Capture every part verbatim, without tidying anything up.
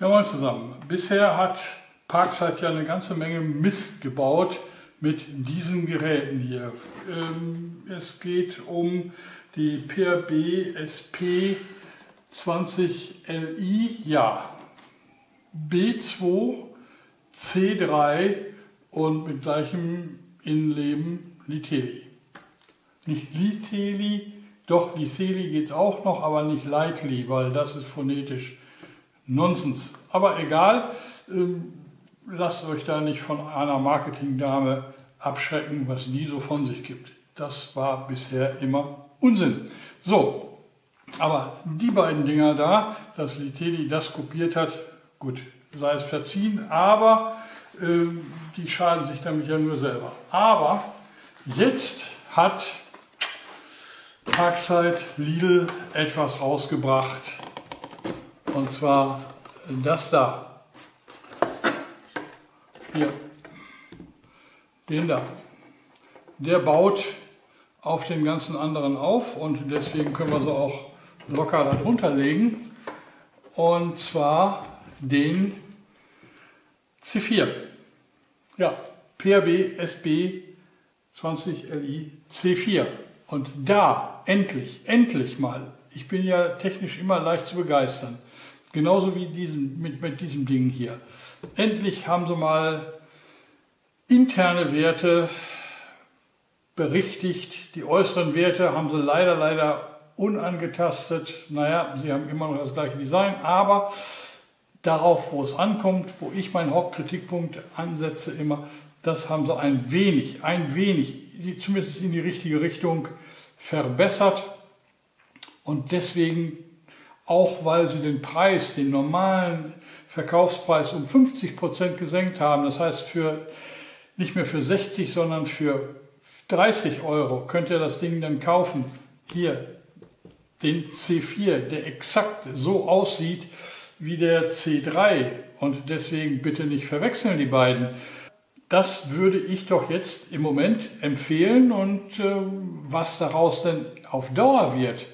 Ja, moin zusammen. Bisher hat Parkside ja eine ganze Menge Mist gebaut mit diesen Geräten hier. Ähm, es geht um die P R B S P zwanzig L I, ja, B zwei, C drei und mit gleichem Innenleben Liteli. Nicht Liteli, doch Liteli geht es auch noch, aber nicht Lightly, weil das ist phonetisch Nonsens. Aber egal, ähm, lasst euch da nicht von einer Marketingdame abschrecken, was die so von sich gibt. Das war bisher immer Unsinn. So, aber die beiden Dinger da, dass Liteli das kopiert hat, gut, sei es verziehen, aber ähm, die schaden sich damit ja nur selber. Aber jetzt hat Parkside Lidl etwas rausgebracht, und zwar das da. Hier, den da. Der baut auf den ganzen anderen auf und deswegen können wir so auch locker darunter legen. Und zwar den C vier. Ja, P R B S P zwanzig L I C vier. Und da, endlich, endlich mal, ich bin ja technisch immer leicht zu begeistern, genauso wie diesen, mit, mit diesem Ding hier. Endlich haben sie mal interne Werte berichtigt. Die äußeren Werte haben sie leider, leider unangetastet. Naja, sie haben immer noch das gleiche Design, aber darauf, wo es ankommt, wo ich meinen Hauptkritikpunkt ansetze immer, das haben sie ein wenig, ein wenig, zumindest in die richtige Richtung verbessert. Und deswegen, auch weil sie den Preis, den normalen Verkaufspreis um fünfzig Prozent gesenkt haben, das heißt für, nicht mehr für sechzig, sondern für dreißig Euro könnt ihr das Ding dann kaufen. Hier, den C vier, der exakt so aussieht wie der C drei. Und deswegen bitte nicht verwechseln die beiden. Das würde ich doch jetzt im Moment empfehlen, und äh, was daraus denn auf Dauer wird,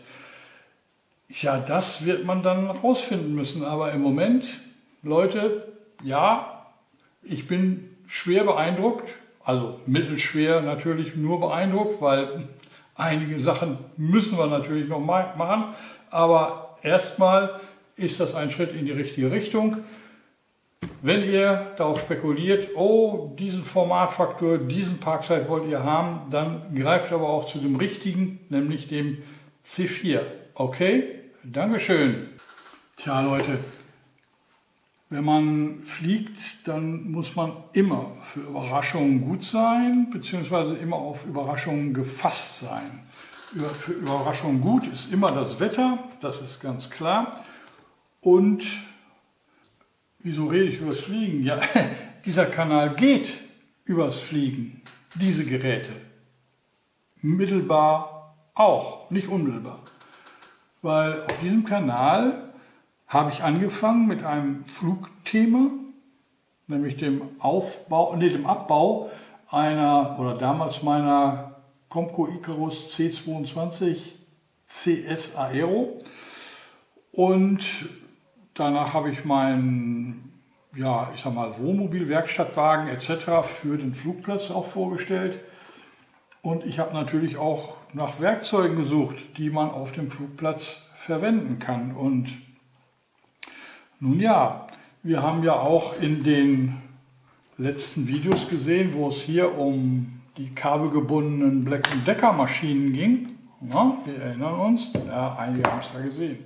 ja, das wird man dann rausfinden müssen. Aber im Moment, Leute, ja, ich bin schwer beeindruckt, also mittelschwer natürlich nur beeindruckt, weil einige Sachen müssen wir natürlich noch mal machen, aber erstmal ist das ein Schritt in die richtige Richtung. Wenn ihr darauf spekuliert, oh, diesen Formatfaktor, diesen Parkside wollt ihr haben, dann greift aber auch zu dem richtigen, nämlich dem C vier. Okay? Dankeschön. Tja, Leute, wenn man fliegt, dann muss man immer für Überraschungen gut sein, beziehungsweise immer auf Überraschungen gefasst sein. Für Überraschungen gut ist immer das Wetter, das ist ganz klar. Und wieso rede ich über das Fliegen? Ja, dieser Kanal geht übers Fliegen, diese Geräte. Mittelbar auch, nicht unmittelbar. Weil auf diesem Kanal habe ich angefangen mit einem Flugthema, nämlich dem Aufbau, nee, dem Abbau einer, oder damals meiner Comco Icarus C zweiundzwanzig C S Aero. Und danach habe ich meinen, ja, ich sag mal, Wohnmobil, Werkstattwagen et cetera für den Flugplatz auch vorgestellt. Und ich habe natürlich auch nach Werkzeugen gesucht, die man auf dem Flugplatz verwenden kann. Und nun ja, wir haben ja auch in den letzten Videos gesehen, wo es hier um die kabelgebundenen Black and Decker Maschinen ging. Ja, wir erinnern uns, ja, einige haben es ja gesehen.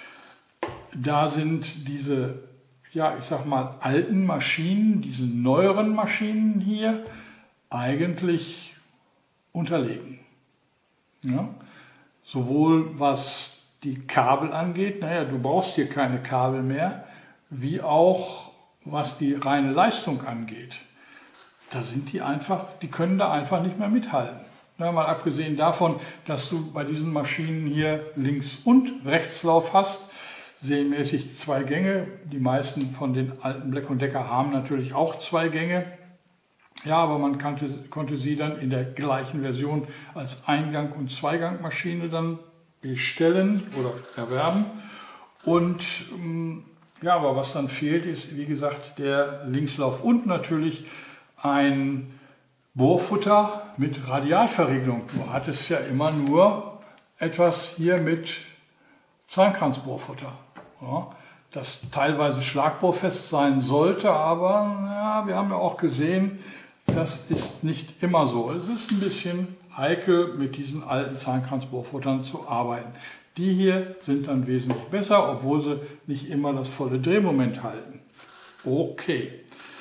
Da sind diese, ja, ich sag mal, alten Maschinen, diese neueren Maschinen hier, eigentlich unterlegen. Ja? Sowohl was die Kabel angeht, naja, du brauchst hier keine Kabel mehr, wie auch was die reine Leistung angeht. Da sind die einfach, die können da einfach nicht mehr mithalten. Ja, mal abgesehen davon, dass du bei diesen Maschinen hier Links- und Rechtslauf hast, serienmäßig zwei Gänge. Die meisten von den alten Black and Decker haben natürlich auch zwei Gänge. Ja, aber man konnte, konnte sie dann in der gleichen Version als Eingang- und Zweigangmaschine dann bestellen oder erwerben. Und Ja, aber was dann fehlt, ist, wie gesagt, der Linkslauf und natürlich ein Bohrfutter mit Radialverriegelung. Du hattest ja immer nur etwas hier mit Zahnkranzbohrfutter, ja, das teilweise schlagbohrfest sein sollte, aber ja, wir haben ja auch gesehen, das ist nicht immer so. Es ist ein bisschen heikel, mit diesen alten Zahnkranzbohrfuttern zu arbeiten. Die hier sind dann wesentlich besser, obwohl sie nicht immer das volle Drehmoment halten. Okay.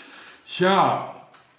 Ja,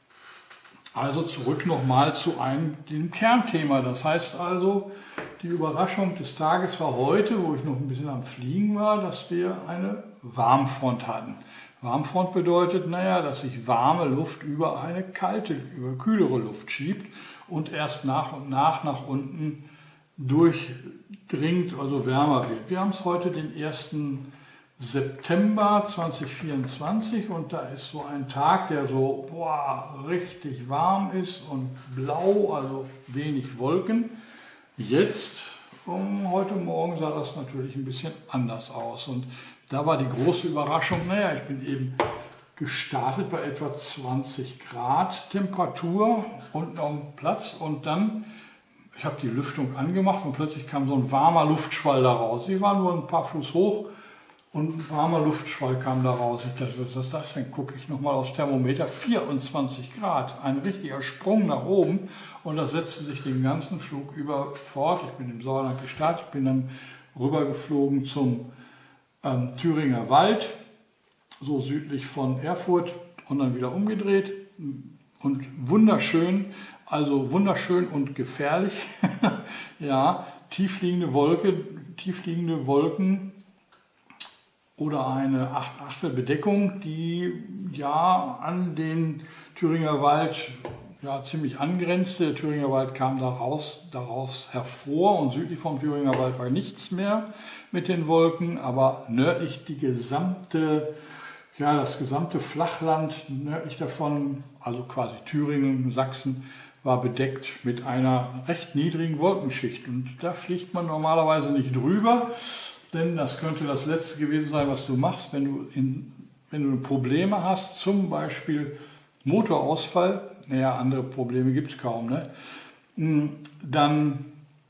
also zurück nochmal zu einem dem Kernthema. Das heißt also, die Überraschung des Tages war heute, wo ich noch ein bisschen am Fliegen war, dass wir eine Warmfront hatten. Warmfront bedeutet, naja, dass sich warme Luft über eine kalte, über kühlere Luft schiebt und erst nach und nach nach unten durchdringt, also wärmer wird. Wir haben es heute den ersten September zweitausendvierundzwanzig und da ist so ein Tag, der so boah, richtig warm ist und blau, also wenig Wolken. Jetzt, um, heute Morgen sah das natürlich ein bisschen anders aus und da war die große Überraschung, naja, ich bin eben gestartet bei etwa zwanzig Grad Temperatur unten auf dem Platz und dann, ich habe die Lüftung angemacht und plötzlich kam so ein warmer Luftschwall da raus. Ich war nur ein paar Fuß hoch und ein warmer Luftschwall kam da raus. Ich dachte, was ist das denn? Gucke ich nochmal aufs Thermometer, vierundzwanzig Grad, ein richtiger Sprung nach oben und das setzte sich den ganzen Flug über fort. Ich bin im Sauerland gestartet, bin dann rübergeflogen zum ähm, Thüringer Wald, so südlich von Erfurt und dann wieder umgedreht und wunderschön, also wunderschön und gefährlich, ja, tiefliegende Wolke, tiefliegende Wolken oder eine acht Achtel Bedeckung, die ja an den Thüringer Wald ja, ziemlich angrenzte. Der Thüringer Wald kam daraus, daraus hervor und südlich vom Thüringer Wald war nichts mehr mit den Wolken, aber nördlich die gesamte Ja, das gesamte Flachland nördlich davon, also quasi Thüringen, Sachsen, war bedeckt mit einer recht niedrigen Wolkenschicht. Und da fliegt man normalerweise nicht drüber, denn das könnte das Letzte gewesen sein, was du machst, wenn du, in, wenn du Probleme hast, zum Beispiel Motorausfall, naja, andere Probleme gibt es kaum, ne? Dann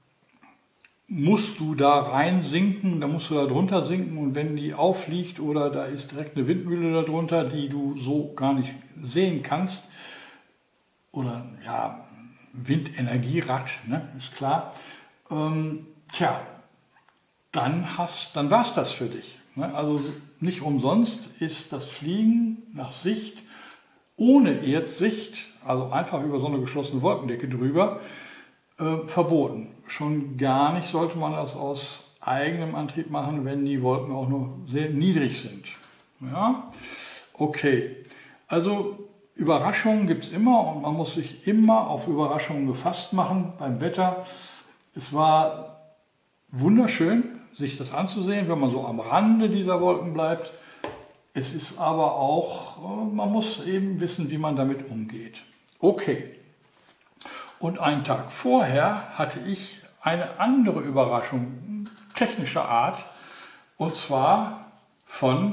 musst du da rein sinken, da musst du da drunter sinken und wenn die aufliegt oder da ist direkt eine Windmühle darunter, die du so gar nicht sehen kannst, oder ja, Windenergierad, ne, ist klar, ähm, tja, dann, hast, dann war es das für dich. Ne? Also nicht umsonst ist das Fliegen nach Sicht, ohne Erdsicht, also einfach über so eine geschlossene Wolkendecke drüber, äh, verboten. Schon gar nicht sollte man das aus eigenem Antrieb machen, wenn die Wolken auch nur sehr niedrig sind. Ja? Okay, also Überraschungen gibt es immer und man muss sich immer auf Überraschungen gefasst machen beim Wetter. Es war wunderschön, sich das anzusehen, wenn man so am Rande dieser Wolken bleibt. Es ist aber auch, man muss eben wissen, wie man damit umgeht. Okay, und einen Tag vorher hatte ich eine andere Überraschung technischer Art und zwar von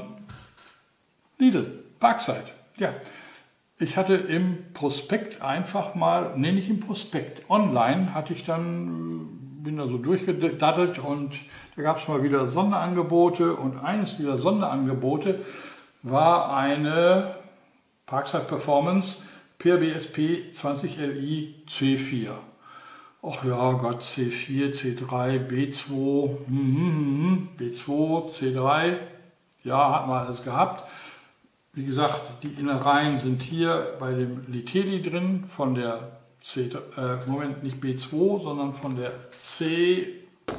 Lidl, Parkside. Ja. Ich hatte im Prospekt einfach mal, nee, nicht im Prospekt, online hatte ich dann, bin da so durchgedaddelt und da gab es mal wieder Sonderangebote und eines dieser Sonderangebote war eine Parkside Performance P R B S P zwanzig L I C vier. Ach ja Gott, C vier, C drei, B zwei, B zwei, C drei, ja, hat man alles gehabt. Wie gesagt, die Innereien sind hier bei dem Liteli drin, von der C, äh, Moment, nicht B zwei, sondern von der C,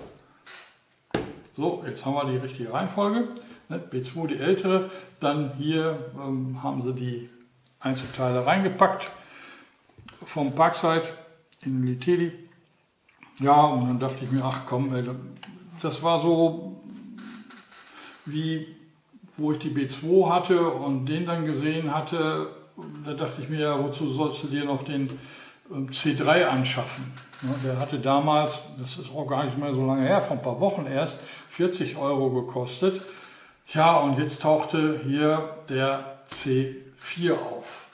so, jetzt haben wir die richtige Reihenfolge, ne? B zwei die ältere, dann hier ähm, haben sie die Einzelteile reingepackt vom Parkside in den Liteli. Ja, und dann dachte ich mir, ach komm, ey, das war so wie wo ich die B zwei hatte und den dann gesehen hatte, da dachte ich mir, ja, wozu sollst du dir noch den C drei anschaffen? Ja, der hatte damals, das ist auch gar nicht mehr so lange her, vor ein paar Wochen erst, vierzig Euro gekostet. Ja, und jetzt tauchte hier der C vier auf.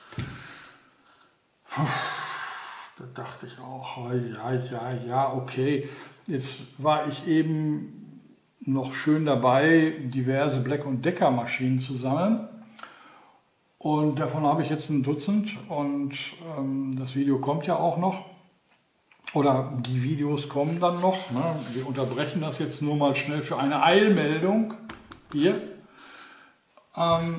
Da dachte ich auch, ja, ja, ja, okay. Jetzt war ich eben noch schön dabei, diverse Black und Decker Maschinen zu sammeln. Und davon habe ich jetzt ein Dutzend und ähm, das Video kommt ja auch noch. Oder die Videos kommen dann noch. Ne? Wir unterbrechen das jetzt nur mal schnell für eine Eilmeldung hier. Ähm,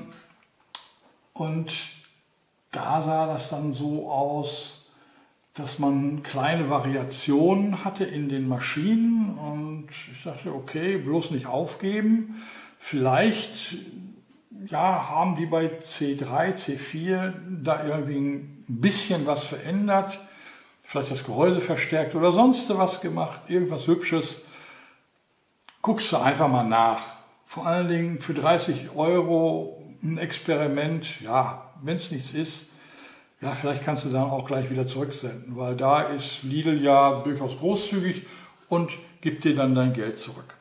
und da sah das dann so aus, dass man kleine Variationen hatte in den Maschinen. Und ich dachte, okay, bloß nicht aufgeben. Vielleicht ja, haben die bei C drei, C vier da irgendwie ein bisschen was verändert. Vielleicht das Gehäuse verstärkt oder sonst was gemacht, irgendwas Hübsches. Guckst du einfach mal nach. Vor allen Dingen für dreißig Euro ein Experiment. Ja, wenn es nichts ist, ja, vielleicht kannst du dann auch gleich wieder zurücksenden, weil da ist Lidl ja durchaus großzügig und gibt dir dann dein Geld zurück.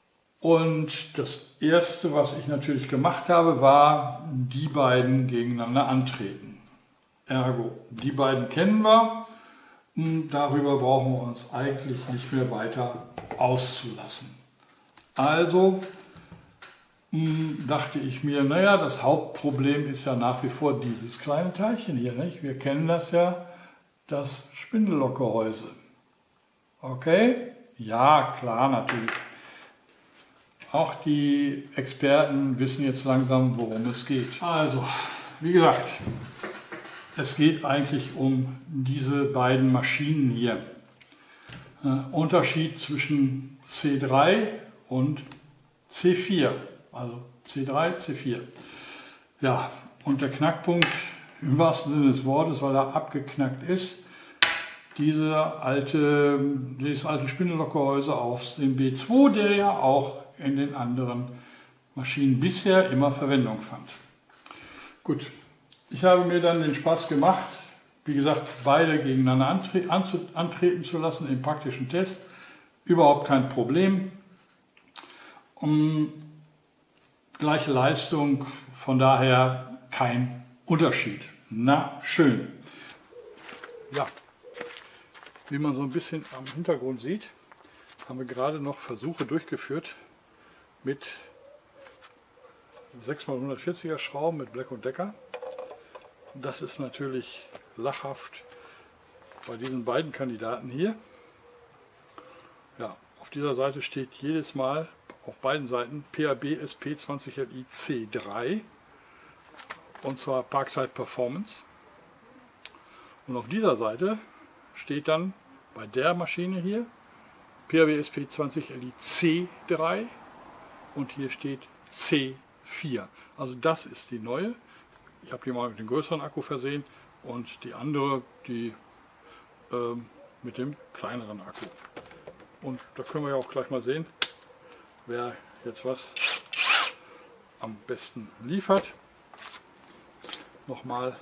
Und das Erste, was ich natürlich gemacht habe, war die beiden gegeneinander antreten. Ergo, die beiden kennen wir. Darüber brauchen wir uns eigentlich nicht mehr weiter auszulassen. Also dachte ich mir, naja, das Hauptproblem ist ja nach wie vor dieses kleine Teilchen hier, nicht? Wir kennen das ja, das Spindellokgehäuse. Okay? Ja, klar, natürlich. Auch die Experten wissen jetzt langsam, worum es geht. Also, wie gesagt, es geht eigentlich um diese beiden Maschinen hier. Äh, Unterschied zwischen C drei und C vier. Also C drei, C vier. Ja, und der Knackpunkt im wahrsten Sinne des Wortes, weil er abgeknackt ist, dieser alte, dieses alte Spindellokgehäuse auf dem B zwei, der ja auch in den anderen Maschinen bisher immer Verwendung fand. Gut, ich habe mir dann den Spaß gemacht, wie gesagt, beide gegeneinander antre antreten zu lassen im praktischen Test. Überhaupt kein Problem. Um, gleiche Leistung, von daher kein Unterschied. Na, schön. Ja, wie man so ein bisschen am Hintergrund sieht, haben wir gerade noch Versuche durchgeführt mit sechs mal hundertvierziger Schrauben mit Black und Decker. Das ist natürlich lachhaft bei diesen beiden Kandidaten hier. Ja, auf dieser Seite steht jedes Mal auf beiden Seiten P A B S P zwanzig L I C drei und zwar Parkside Performance. Und auf dieser Seite steht dann bei der Maschine hier P A B S P zwanzig L I C drei und hier steht C vier. Also das ist die neue. Ich habe die mal mit dem größeren Akku versehen und die andere, die ähm, mit dem kleineren Akku. Und da können wir ja auch gleich mal sehen, wer jetzt was am besten liefert. Nochmal,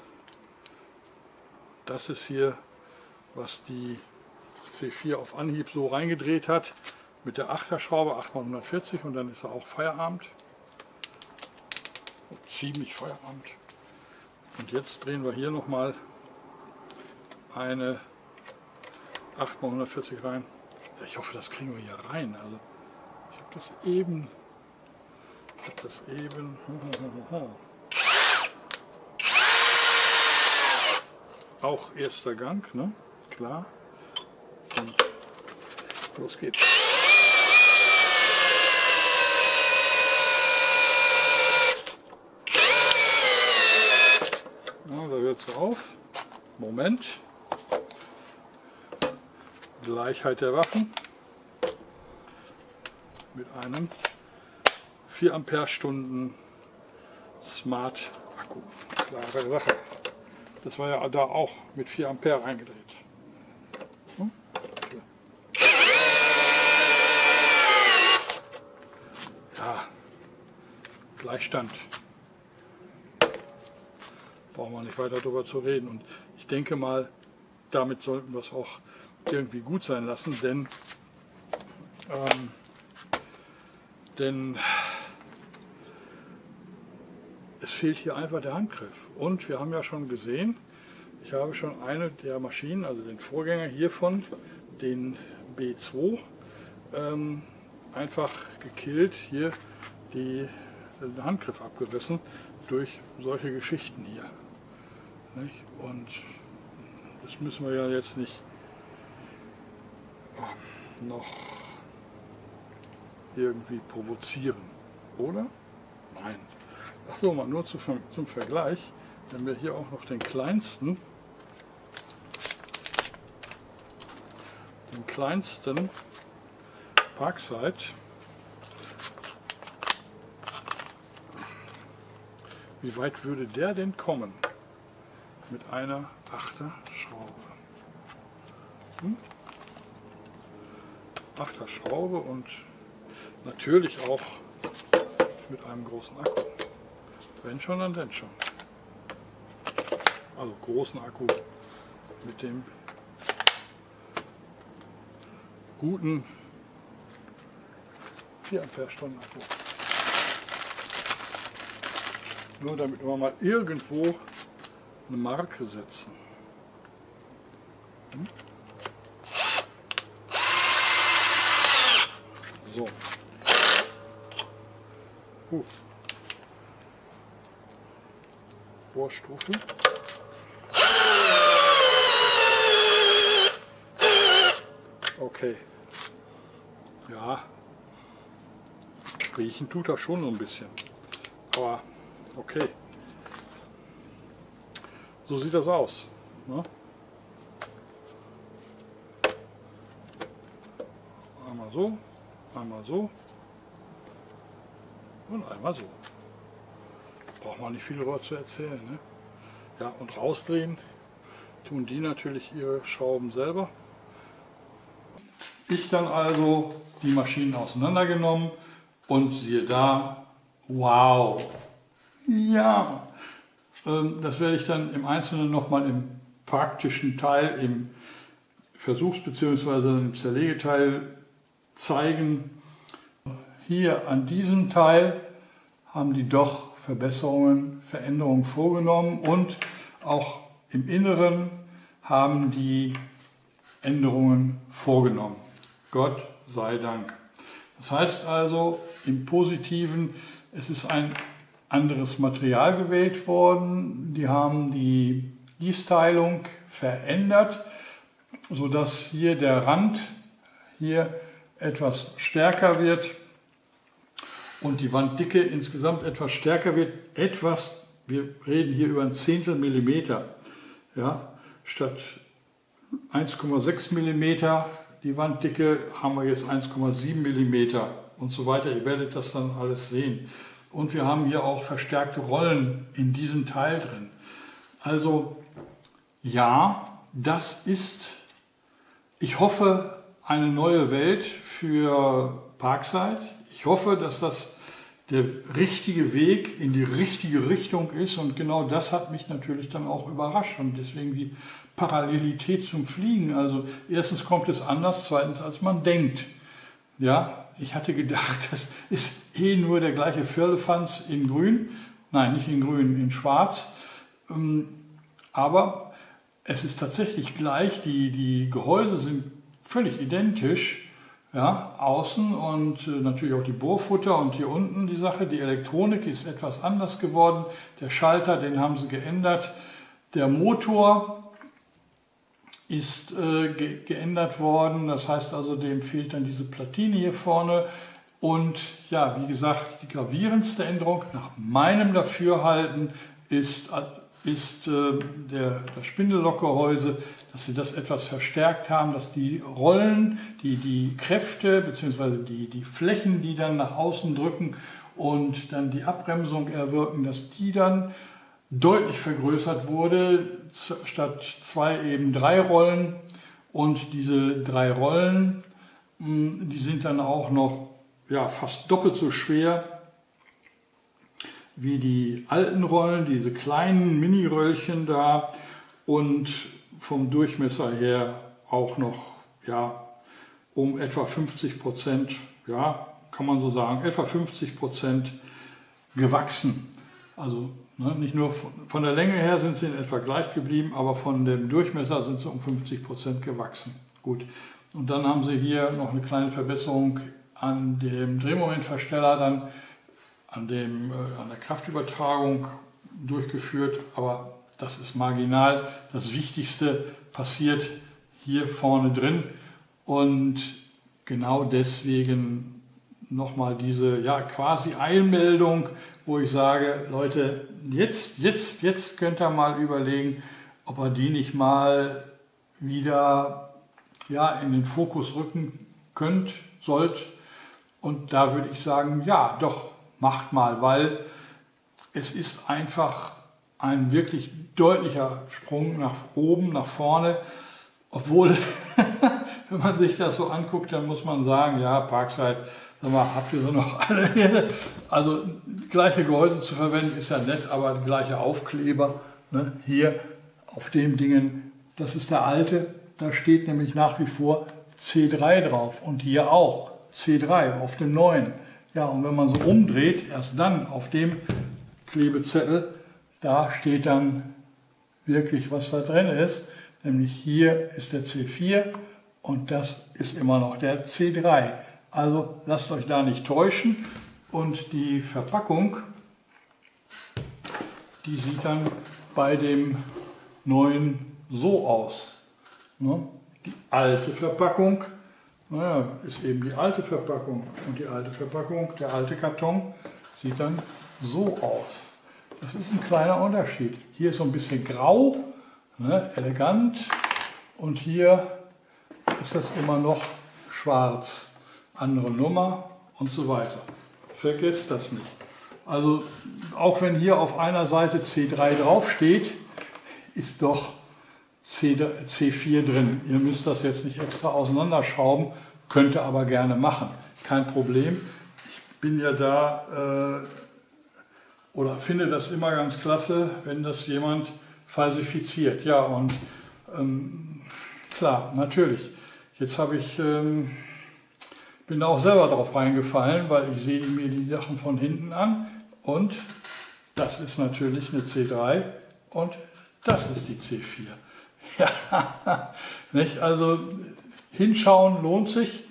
das ist hier, was die C vier auf Anhieb so reingedreht hat, mit der achter Schraube, acht mal hundertvierzig, und dann ist er auch Feierabend. Ziemlich Feierabend. Und jetzt drehen wir hier nochmal eine acht mal hundertvierzig rein. Ich hoffe, das kriegen wir hier rein. Also ich habe das eben, ich habe das eben, auch erster Gang, ne? Klar. Und los geht's. Ja, da hört es auf. Moment. Gleichheit der Waffen mit einem vier Ampere-Stunden Smart Akku. Klare Sache. Das war ja da auch mit vier Ampere eingedreht. Hm? Ja, Gleichstand. Brauchen wir nicht weiter darüber zu reden. Und ich denke mal, damit sollten wir es auch irgendwie gut sein lassen, denn, ähm, denn fehlt hier einfach der Handgriff. Und wir haben ja schon gesehen, ich habe schon eine der Maschinen, also den Vorgänger hiervon, den B zwei, ähm, einfach gekillt, hier die, den Handgriff abgerissen durch solche Geschichten hier. Nicht? Und das müssen wir ja jetzt nicht noch irgendwie provozieren, oder? Nein. Ach so, mal nur zu, zum Vergleich, wenn wir hier auch noch den kleinsten, den kleinsten Parkside wie weit würde der denn kommen mit einer Achter Schraube? Hm? Achter Schraube und natürlich auch mit einem großen Akku. Wenn schon, dann denn schon. Also großen Akku mit dem guten vier Ampere-Stunden Akku. Nur damit wir mal irgendwo eine Marke setzen. Hm? So. Uh. Bohrstufe. Okay. Ja. Riechen tut das schon so ein bisschen. Aber okay. So sieht das aus. Ne? Einmal so, einmal so und einmal so. Braucht man nicht viel darüber zu erzählen. Ne? Ja, und rausdrehen tun die natürlich ihre Schrauben selber. Ich dann also die Maschinen auseinandergenommen und siehe da, wow, ja, ähm, das werde ich dann im Einzelnen nochmal im praktischen Teil, im Versuchs- bzw. im Zerlegeteil zeigen. Hier an diesem Teil haben die doch Verbesserungen, Veränderungen vorgenommen und auch im Inneren haben die Änderungen vorgenommen. Gott sei Dank. Das heißt also im Positiven, es ist ein anderes Material gewählt worden. Die haben die Gießteilung verändert, sodass hier der Rand hier etwas stärker wird und die Wanddicke insgesamt etwas stärker wird. Etwas, wir reden hier über ein Zehntel Millimeter, ja, statt eins Komma sechs Millimeter die Wanddicke haben wir jetzt eins Komma sieben Millimeter und so weiter. Ihr werdet das dann alles sehen. Und wir haben hier auch verstärkte Rollen in diesem Teil drin. Also ja, das ist, ich hoffe, eine neue Welt für Parkside. Ich hoffe, dass das der richtige Weg in die richtige Richtung ist und genau das hat mich natürlich dann auch überrascht und deswegen die Parallelität zum Fliegen. Also erstens kommt es anders, zweitens als man denkt. Ja, ich hatte gedacht, das ist eh nur der gleiche Firlefanz in grün, nein, nicht in grün, in schwarz, aber es ist tatsächlich gleich, die, die Gehäuse sind völlig identisch. Ja, außen und äh, natürlich auch die Bohrfutter und hier unten die Sache. Die Elektronik ist etwas anders geworden. Der Schalter, den haben sie geändert. Der Motor ist äh, ge geändert worden. Das heißt also, dem fehlt dann diese Platine hier vorne. Und ja, wie gesagt, die gravierendste Änderung nach meinem Dafürhalten ist, ist äh, der, das Spindellokgehäuse, dass sie das etwas verstärkt haben, dass die Rollen, die, die Kräfte bzw. Die, die Flächen, die dann nach außen drücken und dann die Abbremsung erwirken, dass die dann deutlich vergrößert wurde, statt zwei eben drei Rollen. Und diese drei Rollen, die sind dann auch noch ja, fast doppelt so schwer wie die alten Rollen, diese kleinen Mini-Röllchen da und vom Durchmesser her auch noch ja, um etwa fünfzig Prozent, ja, kann man so sagen, etwa fünfzig Prozent gewachsen. Also Ne? Nicht nur von, von der Länge her sind sie in etwa gleich geblieben, aber von dem Durchmesser sind sie um fünfzig Prozent gewachsen. Gut. Und dann haben sie hier noch eine kleine Verbesserung an dem Drehmomentversteller, dann an, dem, äh, an der Kraftübertragung durchgeführt, aber das ist marginal. Das Wichtigste passiert hier vorne drin und genau deswegen nochmal diese ja, quasi Eilmeldung, wo ich sage, Leute, jetzt, jetzt, jetzt könnt ihr mal überlegen, ob ihr die nicht mal wieder ja, in den Fokus rücken könnt, sollt. Und da würde ich sagen, ja, doch, macht mal, weil es ist einfach ein wirklich deutlicher Sprung nach oben, nach vorne. Obwohl, wenn man sich das so anguckt, dann muss man sagen, ja, Parkside, sag mal, habt ihr so noch alle? Also gleiche Gehäuse zu verwenden ist ja nett, aber die gleiche Aufkleber, ne, hier auf dem Dingen, das ist der alte, da steht nämlich nach wie vor C drei drauf und hier auch C drei auf dem neuen. Ja, und wenn man so umdreht, erst dann auf dem Klebezettel, da steht dann wirklich, was da drin ist. Nämlich hier ist der C vier und das ist immer noch der C drei. Also lasst euch da nicht täuschen. Und die Verpackung, die sieht dann bei dem neuen so aus. Ne? Die alte Verpackung, naja, ist eben die alte Verpackung. Und die alte Verpackung, der alte Karton, sieht dann so aus. Das ist ein kleiner Unterschied. Hier ist so ein bisschen grau, ne, elegant, und hier ist das immer noch schwarz. Andere Nummer und so weiter. Vergesst das nicht. Also auch wenn hier auf einer Seite C drei draufsteht, ist doch C vier drin. Ihr müsst das jetzt nicht extra auseinanderschrauben, könnt ihr aber gerne machen. Kein Problem. Ich bin ja da... Äh, Oder finde das immer ganz klasse, wenn das jemand falsifiziert. Ja, und ähm, klar, natürlich. Jetzt habe ich, ähm, bin auch selber drauf reingefallen, weil ich sehe mir die Sachen von hinten an und das ist natürlich eine C drei und das ist die C vier. Ja, nicht? Also hinschauen lohnt sich.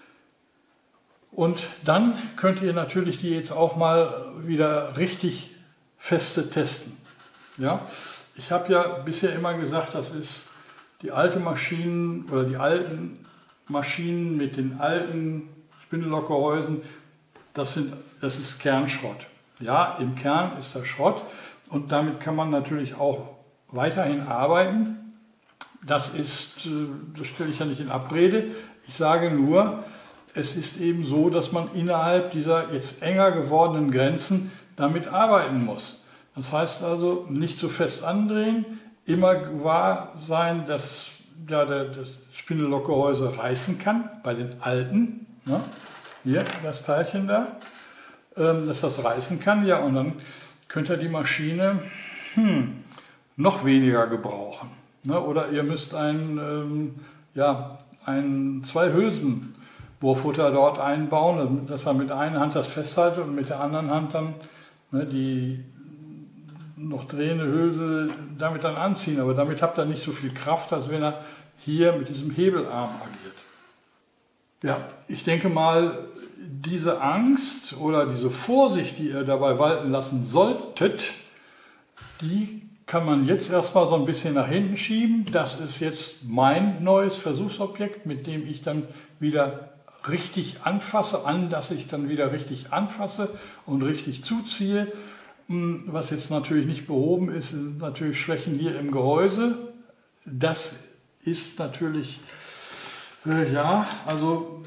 Und dann könnt ihr natürlich die jetzt auch mal wieder richtig feste testen. Ja? Ich habe ja bisher immer gesagt, das ist die alte Maschinen oder die alten Maschinen mit den alten Spindellokgehäusen, das, sind, das ist Kernschrott. Ja, im Kern ist das Schrott und damit kann man natürlich auch weiterhin arbeiten. Das ist, das stelle ich ja nicht in Abrede. Ich sage nur, es ist eben so, dass man innerhalb dieser jetzt enger gewordenen Grenzen damit arbeiten muss. Das heißt also, nicht zu fest andrehen, immer gewahr sein, dass ja, das Spindellokgehäuse reißen kann, bei den alten, ne? Hier das Teilchen da, ähm, dass das reißen kann, ja, und dann könnt ihr die Maschine hm, noch weniger gebrauchen. Ne? Oder ihr müsst ein, ähm, ja, ein, zwei Hülsen Bohrfutter dort einbauen, dass man mit einer Hand das festhaltet und mit der anderen Hand dann ne, die noch drehende Hülse damit dann anziehen. Aber damit habt ihr nicht so viel Kraft, als wenn er hier mit diesem Hebelarm agiert. Ja, ich denke mal, diese Angst oder diese Vorsicht, die ihr dabei walten lassen solltet, die kann man jetzt erstmal so ein bisschen nach hinten schieben. Das ist jetzt mein neues Versuchsobjekt, mit dem ich dann wieder richtig anfasse, an dass ich dann wieder richtig anfasse und richtig zuziehe. Was jetzt natürlich nicht behoben ist, sind natürlich Schwächen hier im Gehäuse. Das ist natürlich, äh, ja, also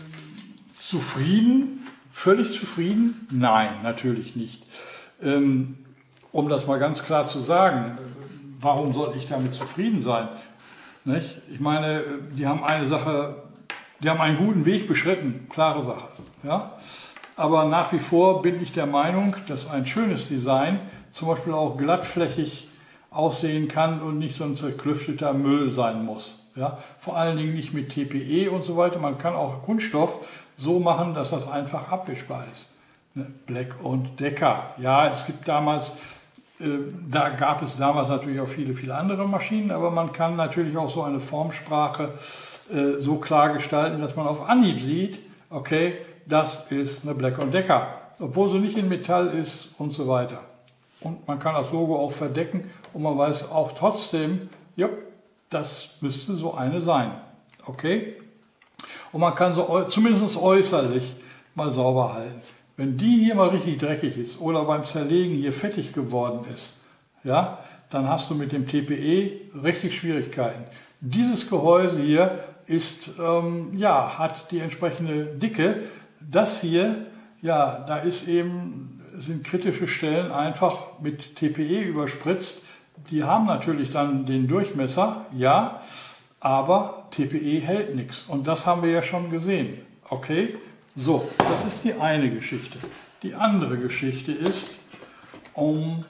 zufrieden, völlig zufrieden? Nein, natürlich nicht. Ähm, um das mal ganz klar zu sagen, warum soll ich damit zufrieden sein? Nicht? Ich meine, die haben eine Sache, die haben einen guten Weg beschritten, klare Sache. Ja? Aber nach wie vor bin ich der Meinung, dass ein schönes Design zum Beispiel auch glattflächig aussehen kann und nicht so ein zerklüfteter Müll sein muss. Ja? Vor allen Dingen nicht mit T P E und so weiter. Man kann auch Kunststoff so machen, dass das einfach abwischbar ist. Black und Decker. Ja, es gibt damals Da gab es damals natürlich auch viele, viele andere Maschinen, aber man kann natürlich auch so eine Formsprache äh, so klar gestalten, dass man auf Anhieb sieht, okay, das ist eine Black und Decker, obwohl sie nicht in Metall ist und so weiter. Und man kann das Logo auch verdecken und man weiß auch trotzdem, ja, das müsste so eine sein, okay? Und man kann so zumindest äußerlich mal sauber halten. Wenn die hier mal richtig dreckig ist oder beim Zerlegen hier fettig geworden ist, ja, dann hast du mit dem T P E richtig Schwierigkeiten. Dieses Gehäuse hier ist, ähm, ja, hat die entsprechende Dicke. Das hier, ja, da ist eben, sind kritische Stellen einfach mit T P E überspritzt. Die haben natürlich dann den Durchmesser, ja, aber T P E hält nichts. Und das haben wir ja schon gesehen, okay? So, das ist die eine Geschichte. Die andere Geschichte ist, um,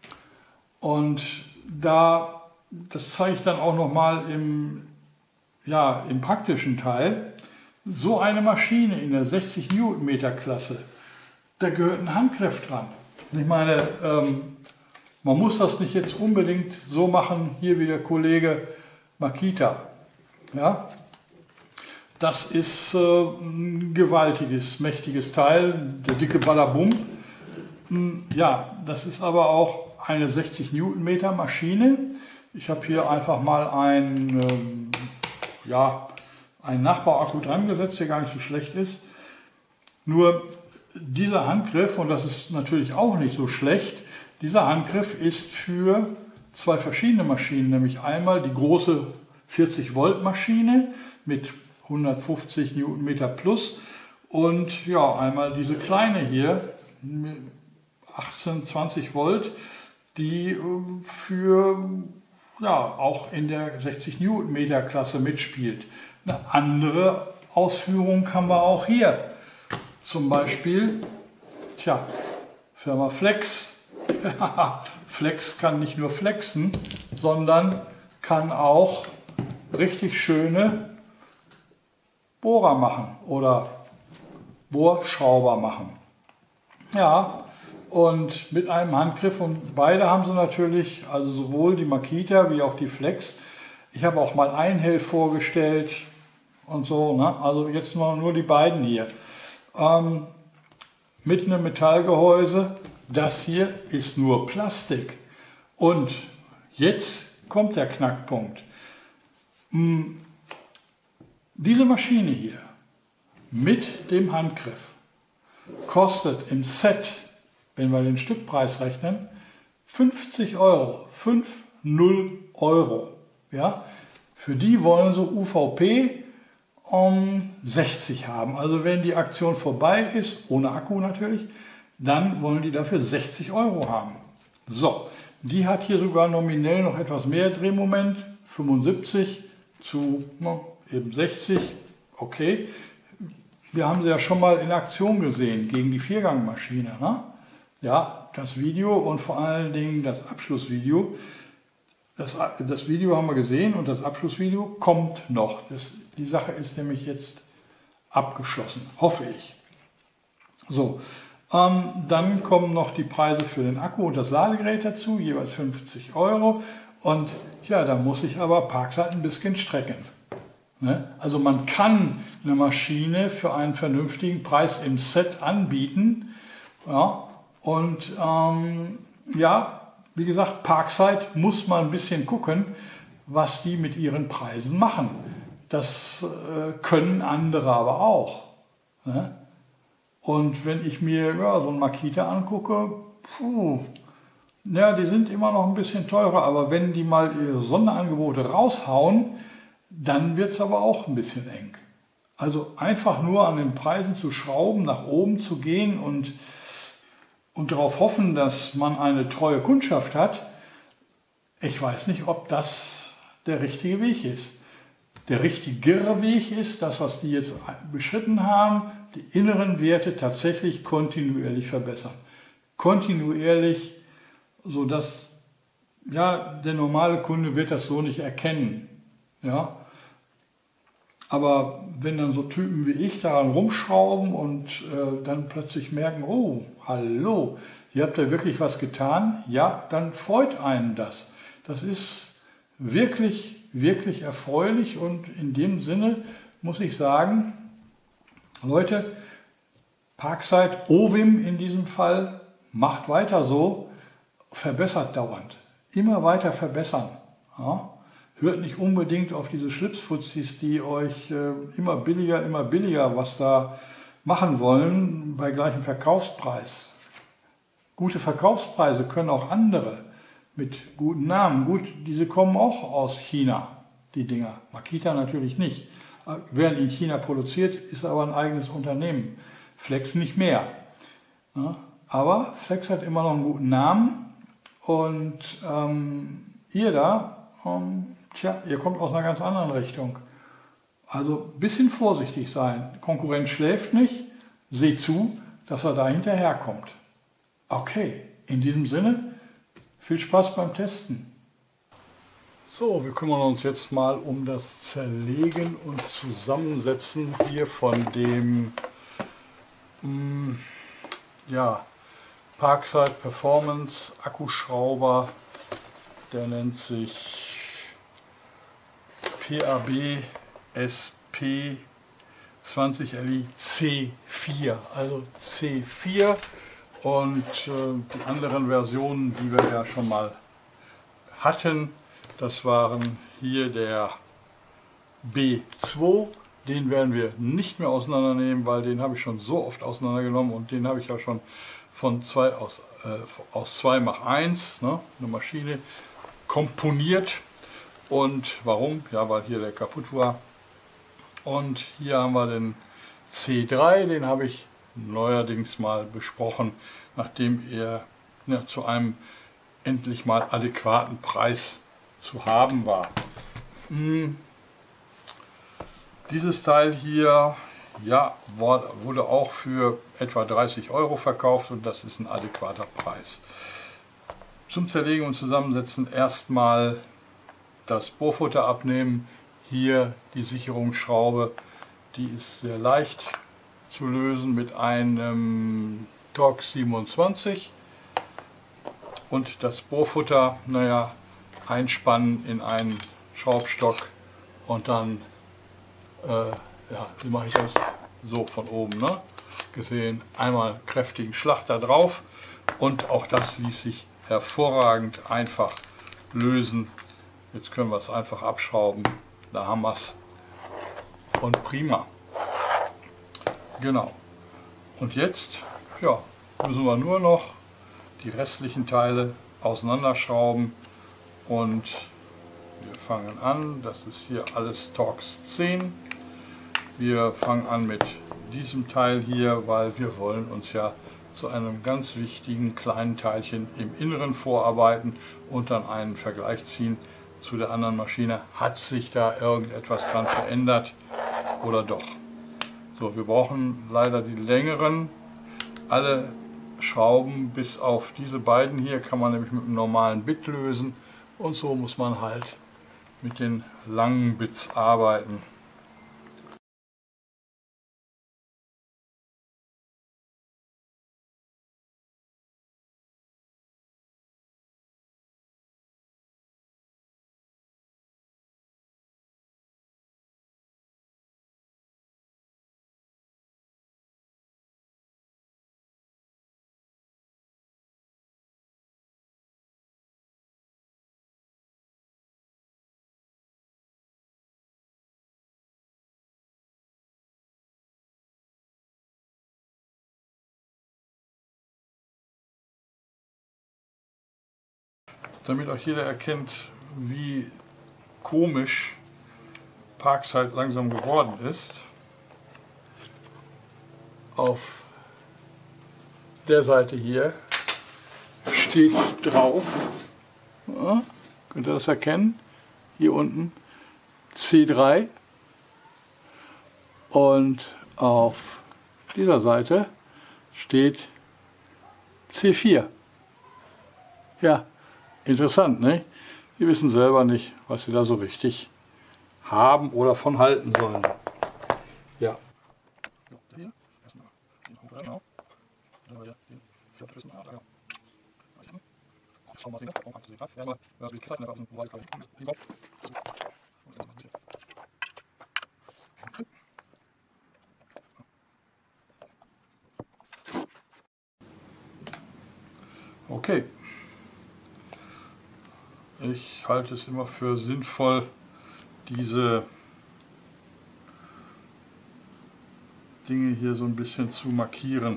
und da, das zeige ich dann auch nochmal im, ja, im praktischen Teil, so eine Maschine in der sechzig Newtonmeter Klasse, da gehört ein Handgriff dran. Ich meine, ähm, man muss das nicht jetzt unbedingt so machen, hier wie der Kollege Makita. Ja? Das ist äh, ein gewaltiges, mächtiges Teil, der dicke Ballabum. Ja, das ist aber auch eine sechzig Newtonmeter Maschine. Ich habe hier einfach mal ein, ähm, ja, einen Nachbauakku dran gesetzt, der gar nicht so schlecht ist. Nur dieser Handgriff, und das ist natürlich auch nicht so schlecht, dieser Handgriff ist für zwei verschiedene Maschinen, nämlich einmal die große vierzig Volt Maschine mit hundertfünfzig Newtonmeter plus und ja, einmal diese kleine hier, achtzehn, zwanzig Volt, die für ja, auch in der sechzig Newtonmeter Klasse mitspielt. Eine andere Ausführung haben wir auch hier. Zum Beispiel, tja, Firma Flex. Flex kann nicht nur flexen, sondern kann auch richtig schöne Bohrer machen oder Bohrschrauber machen. Ja, und mit einem Handgriff, und beide haben sie natürlich, also sowohl die Makita wie auch die Flex. Ich habe auch mal Einhell vorgestellt und so, ne? Also jetzt nur, nur die beiden hier. Ähm, mit einem Metallgehäuse, das hier ist nur Plastik. Und jetzt kommt der Knackpunkt. Hm, Diese Maschine hier mit dem Handgriff kostet im Set, wenn wir den Stückpreis rechnen, fünfzig Euro, fünfzig Euro. Ja? Für die wollen sie U V P um sechzig haben. Also wenn die Aktion vorbei ist, ohne Akku natürlich, dann wollen die dafür sechzig Euro haben. So, die hat hier sogar nominell noch etwas mehr Drehmoment, fünfundsiebzig zu na, eben sechzig, okay. Wir haben sie ja schon mal in Aktion gesehen gegen die Viergangmaschine. Ne? Ja, das Video und vor allen Dingen das Abschlussvideo. Das, das Video haben wir gesehen und das Abschlussvideo kommt noch. Das, die Sache ist nämlich jetzt abgeschlossen, hoffe ich. So, ähm, dann kommen noch die Preise für den Akku und das Ladegerät dazu, jeweils fünfzig Euro. Und ja, da muss ich aber Parkseiten ein bisschen strecken. Ne? Also man kann eine Maschine für einen vernünftigen Preis im Set anbieten. Ja, und ähm, ja, wie gesagt, Parkside muss man ein bisschen gucken, was die mit ihren Preisen machen. Das äh, können andere aber auch. Ne? Und wenn ich mir ja, so ein Makita angucke, puh, ja, die sind immer noch ein bisschen teurer, aber wenn die mal ihre Sonderangebote raushauen, dann wird es aber auch ein bisschen eng. Also einfach nur an den Preisen zu schrauben, nach oben zu gehen und, und darauf hoffen, dass man eine treue Kundschaft hat, ich weiß nicht, ob das der richtige Weg ist. Der richtigere Weg ist, das, was die jetzt beschritten haben, die inneren Werte tatsächlich kontinuierlich verbessern. Kontinuierlich, sodass ja, der normale Kunde wird das so nicht erkennen. Ja? Aber wenn dann so Typen wie ich daran rumschrauben und äh, dann plötzlich merken, oh, hallo, ihr habt ja wirklich was getan, ja, dann freut einen das. Das ist wirklich, wirklich erfreulich und in dem Sinne muss ich sagen, Leute, Parkside, O W I M in diesem Fall, macht weiter so, verbessert dauernd, immer weiter verbessern. Ja? Hört nicht unbedingt auf diese Schlipsfuzis, die euch äh, immer billiger, immer billiger was da machen wollen bei gleichem Verkaufspreis. Gute Verkaufspreise können auch andere mit guten Namen. Gut, diese kommen auch aus China, die Dinger. Makita natürlich nicht. Werden in China produziert, ist aber ein eigenes Unternehmen. Flex nicht mehr. Ja, aber Flex hat immer noch einen guten Namen und ähm, ihr da, ähm, tja, ihr kommt aus einer ganz anderen Richtung. Also ein bisschen vorsichtig sein. Konkurrent schläft nicht, seht zu, dass er da hinterherkommt. Okay, in diesem Sinne, viel Spaß beim Testen. So, wir kümmern uns jetzt mal um das Zerlegen und Zusammensetzen hier von dem mh, ja, Parkside Performance Akkuschrauber. Der nennt sich P A B S P zwanzig L I C vier, also C vier. Und äh, die anderen Versionen, die wir ja schon mal hatten, das waren hier der B zwei. Den werden wir nicht mehr auseinandernehmen, weil den habe ich schon so oft auseinandergenommen und den habe ich ja schon von zwei aus, äh, aus zwei Mach eins, ne, eine Maschine, komponiert. Und warum? Ja, weil hier der kaputt war. Und hier haben wir den C drei, den habe ich neuerdings mal besprochen, nachdem er ja, zu einem endlich mal adäquaten Preis zu haben war. Hm. Dieses Teil hier ja, wurde auch für etwa dreißig Euro verkauft und das ist ein adäquater Preis. Zum Zerlegen und Zusammensetzen erstmal das Bohrfutter abnehmen. Hier die Sicherungsschraube, die ist sehr leicht zu lösen mit einem Torx siebenundzwanzig und das Bohrfutter, naja, einspannen in einen Schraubstock und dann, äh, ja, wie mache ich das? So von oben, ne? Gesehen, einmal kräftigen Schlag da drauf und auch das ließ sich hervorragend einfach lösen. Jetzt können wir es einfach abschrauben, da haben wir es und prima. Genau. Und jetzt ja, müssen wir nur noch die restlichen Teile auseinanderschrauben und wir fangen an. Das ist hier alles Torx zehn. Wir fangen an mit diesem Teil hier, weil wir wollen uns ja zu einem ganz wichtigen kleinen Teilchen im Inneren vorarbeiten und dann einen Vergleich ziehen zu der anderen Maschine. Hat sich da irgendetwas dran verändert oder doch? So, wir brauchen leider die längeren. Alle Schrauben bis auf diese beiden hier kann man nämlich mit einem normalen Bit lösen und so muss man halt mit den langen Bits arbeiten. Damit auch jeder erkennt, wie komisch Parkside langsam geworden ist. Auf der Seite hier steht drauf, ja, könnt ihr das erkennen, hier unten C drei und auf dieser Seite steht C vier. Ja. Interessant, ne? Die wissen selber nicht, was sie da so richtig haben oder von halten sollen. Genau. Dann wir den Flöten ah, genau. Das schauen wir mal sehen. Warum abgesehen hat. Erstmal, wenn wir die Kette einfach so weit kommen, hinkommt. Okay. Ich halte es immer für sinnvoll, diese Dinge hier so ein bisschen zu markieren.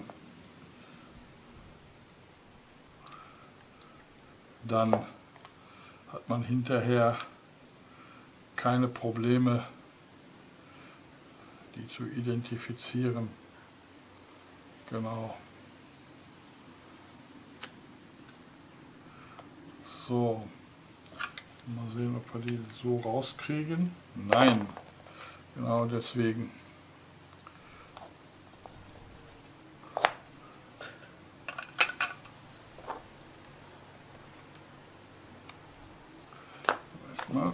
Dann hat man hinterher keine Probleme, die zu identifizieren. Genau. So, mal sehen, ob wir die so rauskriegen. Nein, genau deswegen. Erstmal.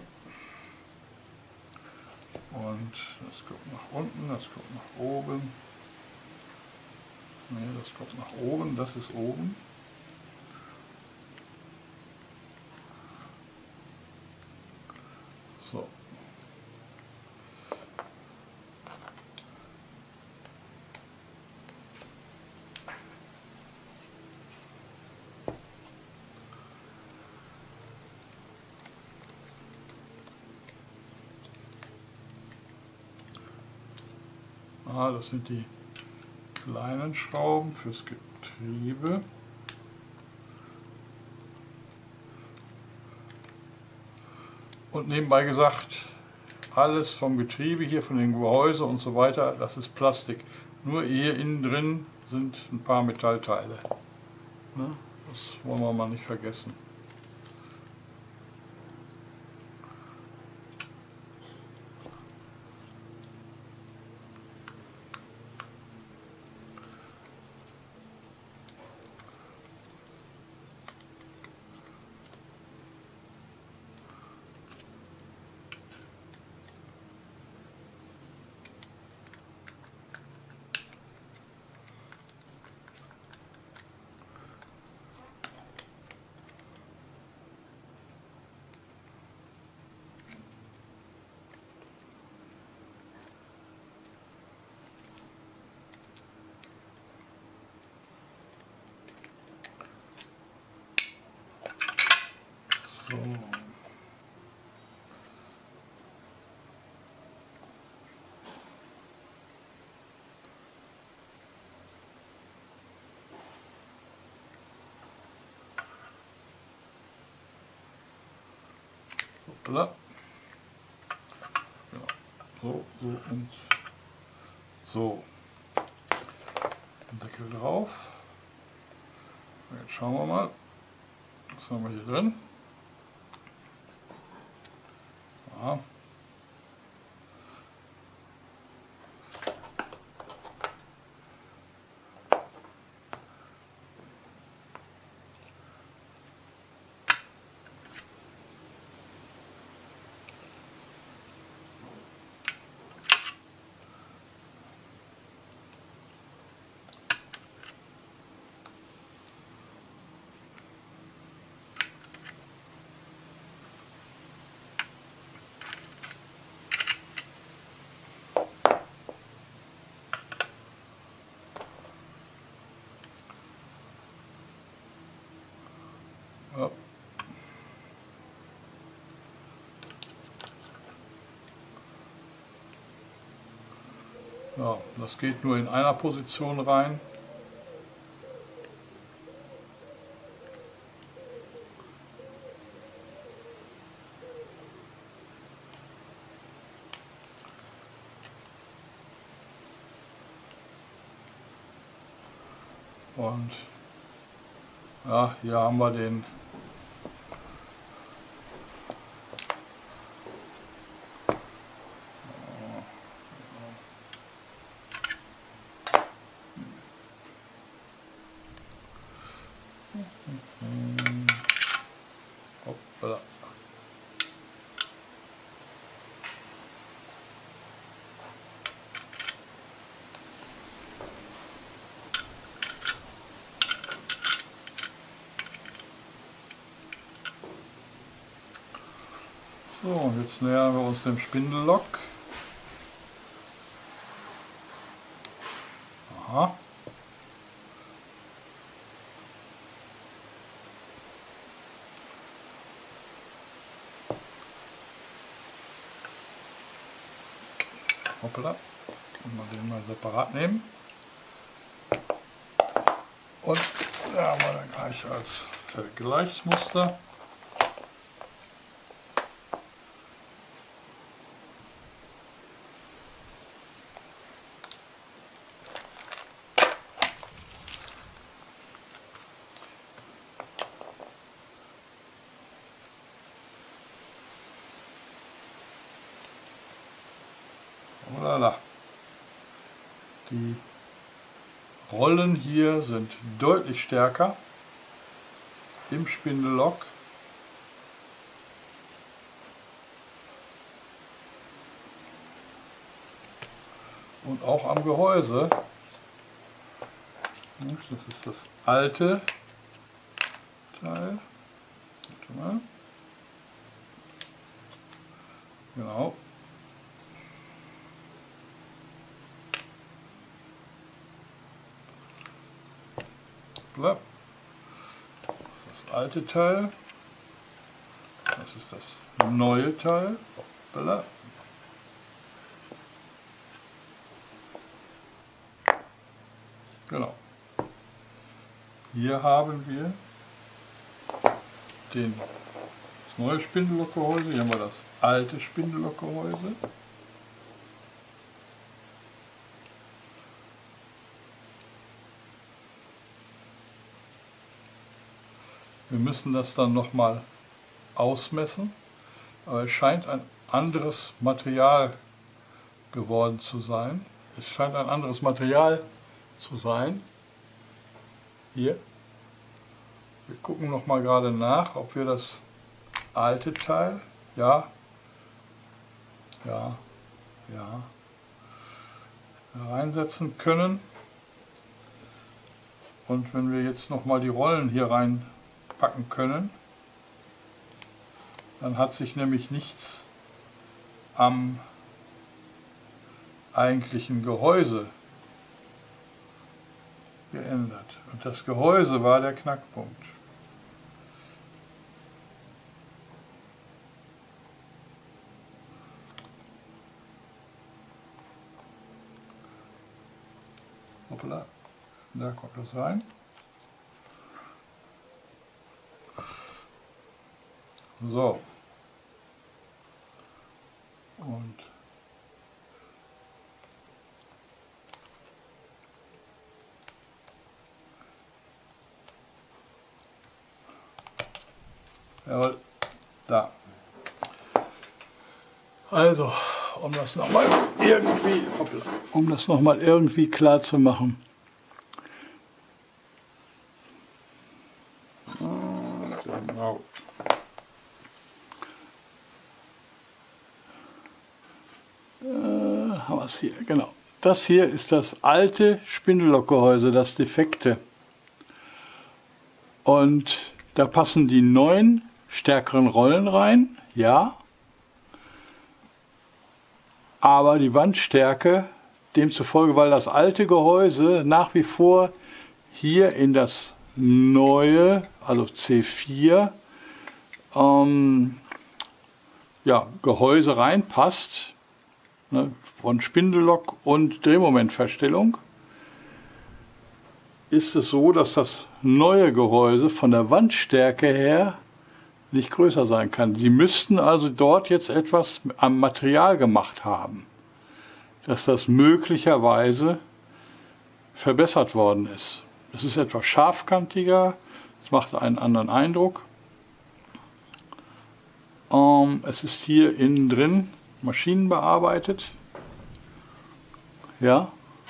Und das kommt nach unten, das kommt nach oben. Ne, das kommt nach oben, das ist oben. So. Ah, das sind die kleinen Schrauben fürs Getriebe. Und nebenbei gesagt, alles vom Getriebe hier, von den Gehäuse und so weiter, das ist Plastik. Nur hier innen drin sind ein paar Metallteile. Das wollen wir mal nicht vergessen. So. Hoppala. Genau. So, so und so. Deckel drauf. Jetzt schauen wir mal. Was haben wir hier drin? Ja. Ja. Ja, das geht nur in einer Position rein. Und ja, hier haben wir den Hoppala. So, und jetzt nähern wir uns dem Spindellock. Aha. Hoppala. Mal den mal separat nehmen. Und da haben wir dann gleich als Vergleichsmuster. Voilà. Die Rollen hier sind deutlich stärker im Spindellock. Und auch am Gehäuse. Das ist das alte Teil. Warte mal. Genau. Das ist das alte Teil. Das ist das neue Teil. Hoppala. Genau. Hier haben wir den, das neue Spindellockgehäuse. Hier haben wir das alte Spindellockgehäuse. Wir müssen das dann nochmal ausmessen, aber es scheint ein anderes Material geworden zu sein. Es scheint ein anderes Material zu sein. Hier. Wir gucken nochmal gerade nach, ob wir das alte Teil, ja, ja, ja, reinsetzen können. Und wenn wir jetzt nochmal die Rollen hier rein packen können, dann hat sich nämlich nichts am eigentlichen Gehäuse geändert. Und das Gehäuse war der Knackpunkt. Hoppala, da kommt das rein. So. Und jawohl, da. Also, um das nochmal irgendwie, hoppla, um das noch mal irgendwie klar zu machen. Genau. Haben wir es hier, genau. Das hier ist das alte Spindellockgehäuse, das defekte. Und da passen die neuen stärkeren Rollen rein, ja. Aber die Wandstärke, demzufolge, weil das alte Gehäuse nach wie vor hier in das neue, also C vier, ähm, ja, Gehäuse reinpasst, ne, von Spindellock und Drehmomentverstellung, ist es so, dass das neue Gehäuse von der Wandstärke her nicht größer sein kann. Sie müssten also dort jetzt etwas am Material gemacht haben, dass das möglicherweise verbessert worden ist. Es ist etwas scharfkantiger, es macht einen anderen Eindruck. Ähm, es ist hier innen drin maschinenbearbeitet. Ja,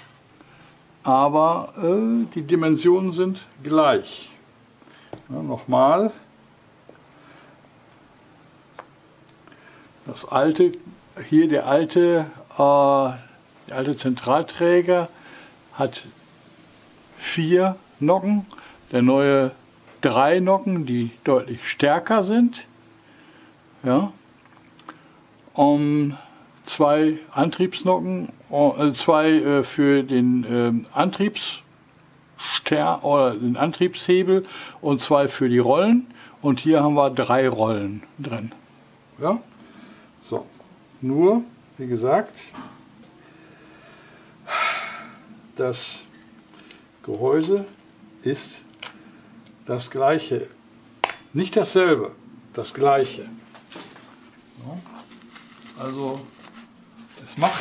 aber äh, die Dimensionen sind gleich. Ja, nochmal. Das alte, hier der alte, äh, der alte Zentralträger hat vier Nocken, der neue drei Nocken, die deutlich stärker sind. Ja. um zwei Antriebsnocken, äh, zwei äh, für den äh, Antriebsstern oder den Antriebshebel und zwei für die Rollen. Und hier haben wir drei Rollen drin. Ja? So, nur, wie gesagt, das Gehäuse ist das gleiche. Nicht dasselbe, das gleiche. Also es macht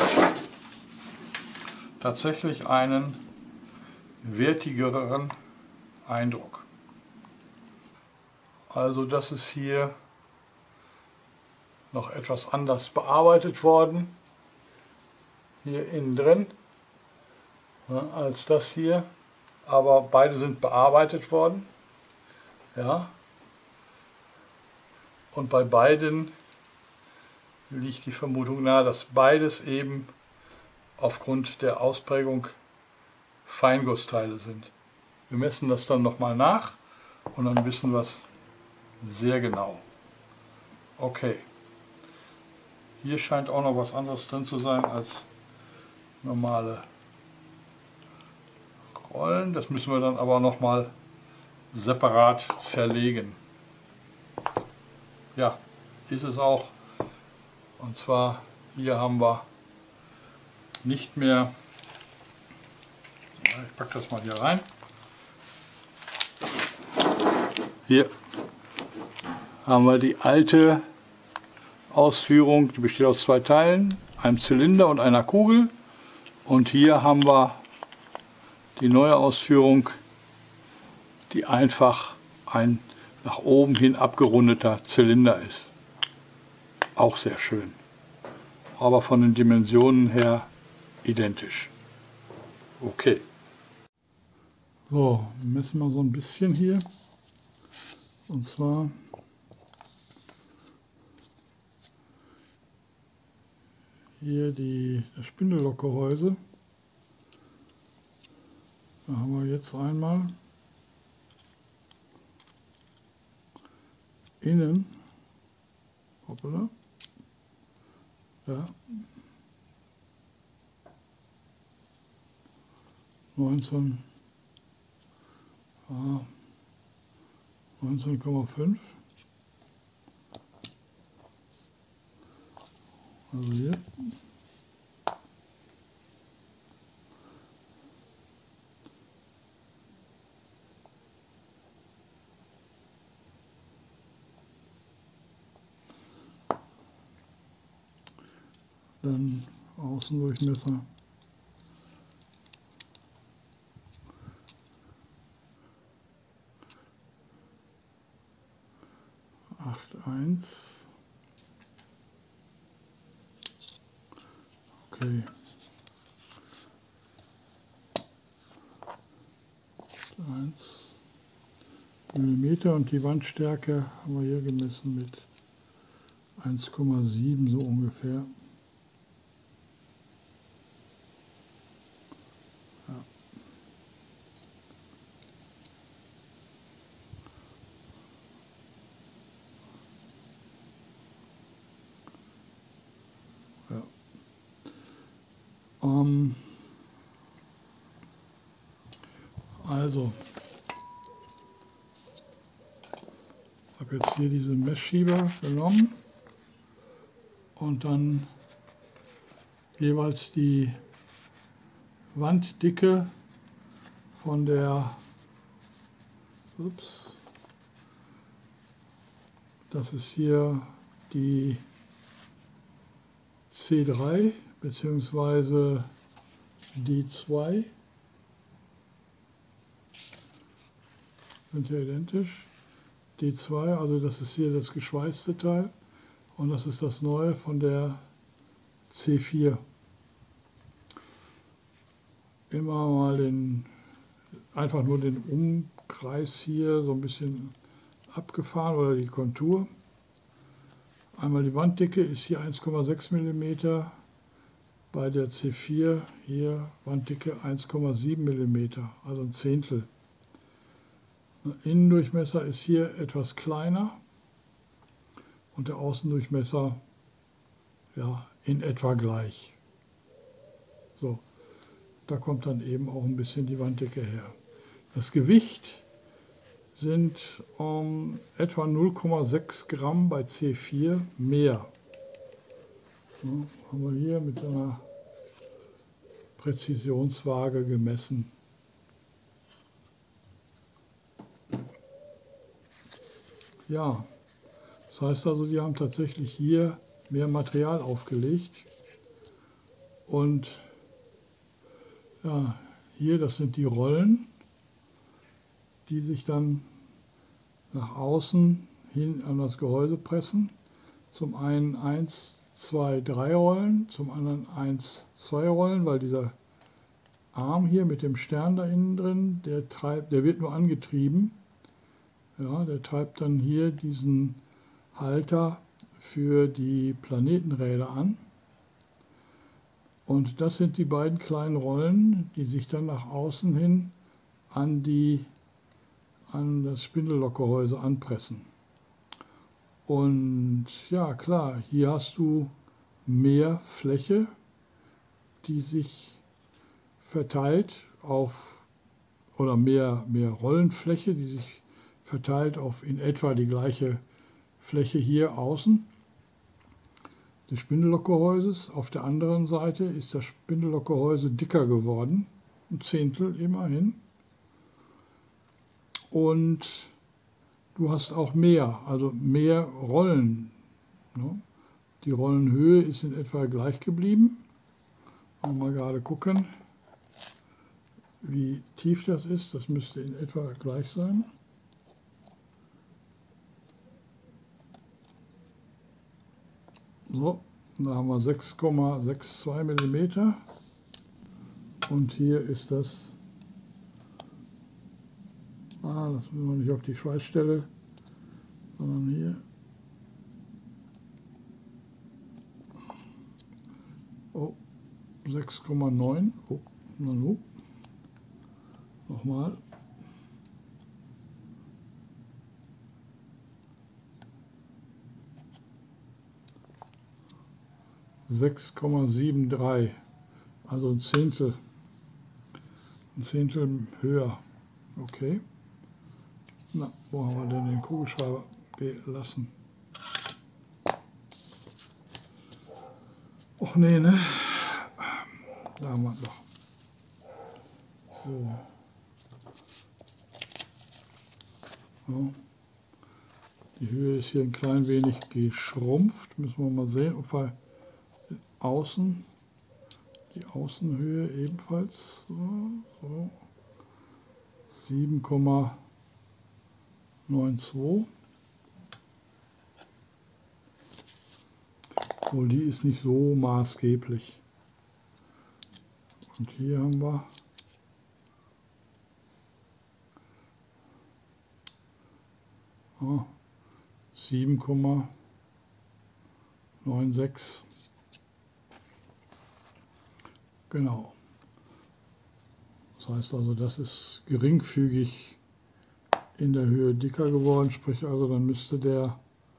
tatsächlich einen wertigeren Eindruck. Also das ist hier noch etwas anders bearbeitet worden, hier innen drin, ja, als das hier, aber beide sind bearbeitet worden. Ja. Und bei beiden liegt die Vermutung nahe, dass beides eben aufgrund der Ausprägung Feingussteile sind. Wir messen das dann nochmal nach und dann wissen wir es sehr genau. Okay. Hier scheint auch noch was anderes drin zu sein als normale Rollen. Das müssen wir dann aber nochmal separat zerlegen. Ja, ist es auch. Und zwar hier haben wir nicht mehr, ich packe das mal hier rein. Hier haben wir die alte Ausführung, die besteht aus zwei Teilen, einem Zylinder und einer Kugel. Und hier haben wir die neue Ausführung, die einfach ein nach oben hin abgerundeter Zylinder ist. Auch sehr schön. Aber von den Dimensionen her identisch. Okay. So, messen wir so ein bisschen hier. Und zwar hier die, das Spindellockgehäuse. Da haben wir jetzt einmal innen, hoppala, ja, neunzehn, ah, neunzehn Komma fünf, also hier. Dann Außendurchmesser acht Komma eins. Okay. eins Millimeter und die Wandstärke haben wir hier gemessen mit eins Komma sieben so ungefähr. Ähm, also, ich habe jetzt hier diese Messschieber genommen und dann jeweils die Wanddicke von der, ups, das ist hier die C drei beziehungsweise D zwei, sind ja identisch. D zwei, also das ist hier das geschweißte Teil und das ist das neue von der C vier. Immer mal den, einfach nur den Umkreis hier so ein bisschen abgefahren oder die Kontur. Einmal die Wanddicke ist hier eins Komma sechs Millimeter, bei der C vier hier Wanddicke eins Komma sieben Millimeter, also ein Zehntel. Der Innendurchmesser ist hier etwas kleiner und der Außendurchmesser ja, in etwa gleich. So, da kommt dann eben auch ein bisschen die Wanddicke her. Das Gewicht sind um, etwa null Komma sechs Gramm bei C vier mehr. Ja, haben wir hier mit einer Präzisionswaage gemessen. Ja, das heißt also, die haben tatsächlich hier mehr Material aufgelegt. Und ja, hier, das sind die Rollen, die sich dann nach außen hin an das Gehäuse pressen. Zum einen eins, zwei, drei Rollen, zum anderen eins, zwei Rollen, weil dieser Arm hier mit dem Stern da innen drin, der treibt, der wird nur angetrieben. Ja, der treibt dann hier diesen Halter für die Planetenräder an. Und das sind die beiden kleinen Rollen, die sich dann nach außen hin an, die, an das Spindellockgehäuse anpressen. Und ja, klar, hier hast du mehr Fläche, die sich verteilt auf, oder mehr, mehr Rollenfläche, die sich verteilt auf in etwa die gleiche Fläche hier außen des Spindellockgehäuses. Auf der anderen Seite ist das Spindellockgehäuse dicker geworden, ein Zehntel immerhin. Und du hast auch mehr, also mehr Rollen. Die Rollenhöhe ist in etwa gleich geblieben. Mal gerade gucken, wie tief das ist. Das müsste in etwa gleich sein. So, da haben wir sechs Komma zweiundsechzig Millimeter und hier ist das, ah, das müssen wir nicht auf die Schweißstelle, sondern hier. Oh, sechs Komma neun, oh, na nu, nochmal. sechs Komma dreiundsiebzig, also ein Zehntel, ein Zehntel höher. Okay. Na, wo haben wir denn den Kugelschreiber gelassen? Och nee, ne? Da haben wir noch. So. Ja. Die Höhe ist hier ein klein wenig geschrumpft. Müssen wir mal sehen, ob wir außen, die Außenhöhe ebenfalls so, so sieben Komma zweiundneunzig. Wohl, die ist nicht so maßgeblich. Und hier haben wir ah, sieben Komma sechsundneunzig. Genau. Das heißt also, das ist geringfügig in der Höhe dicker geworden, sprich also dann müsste der,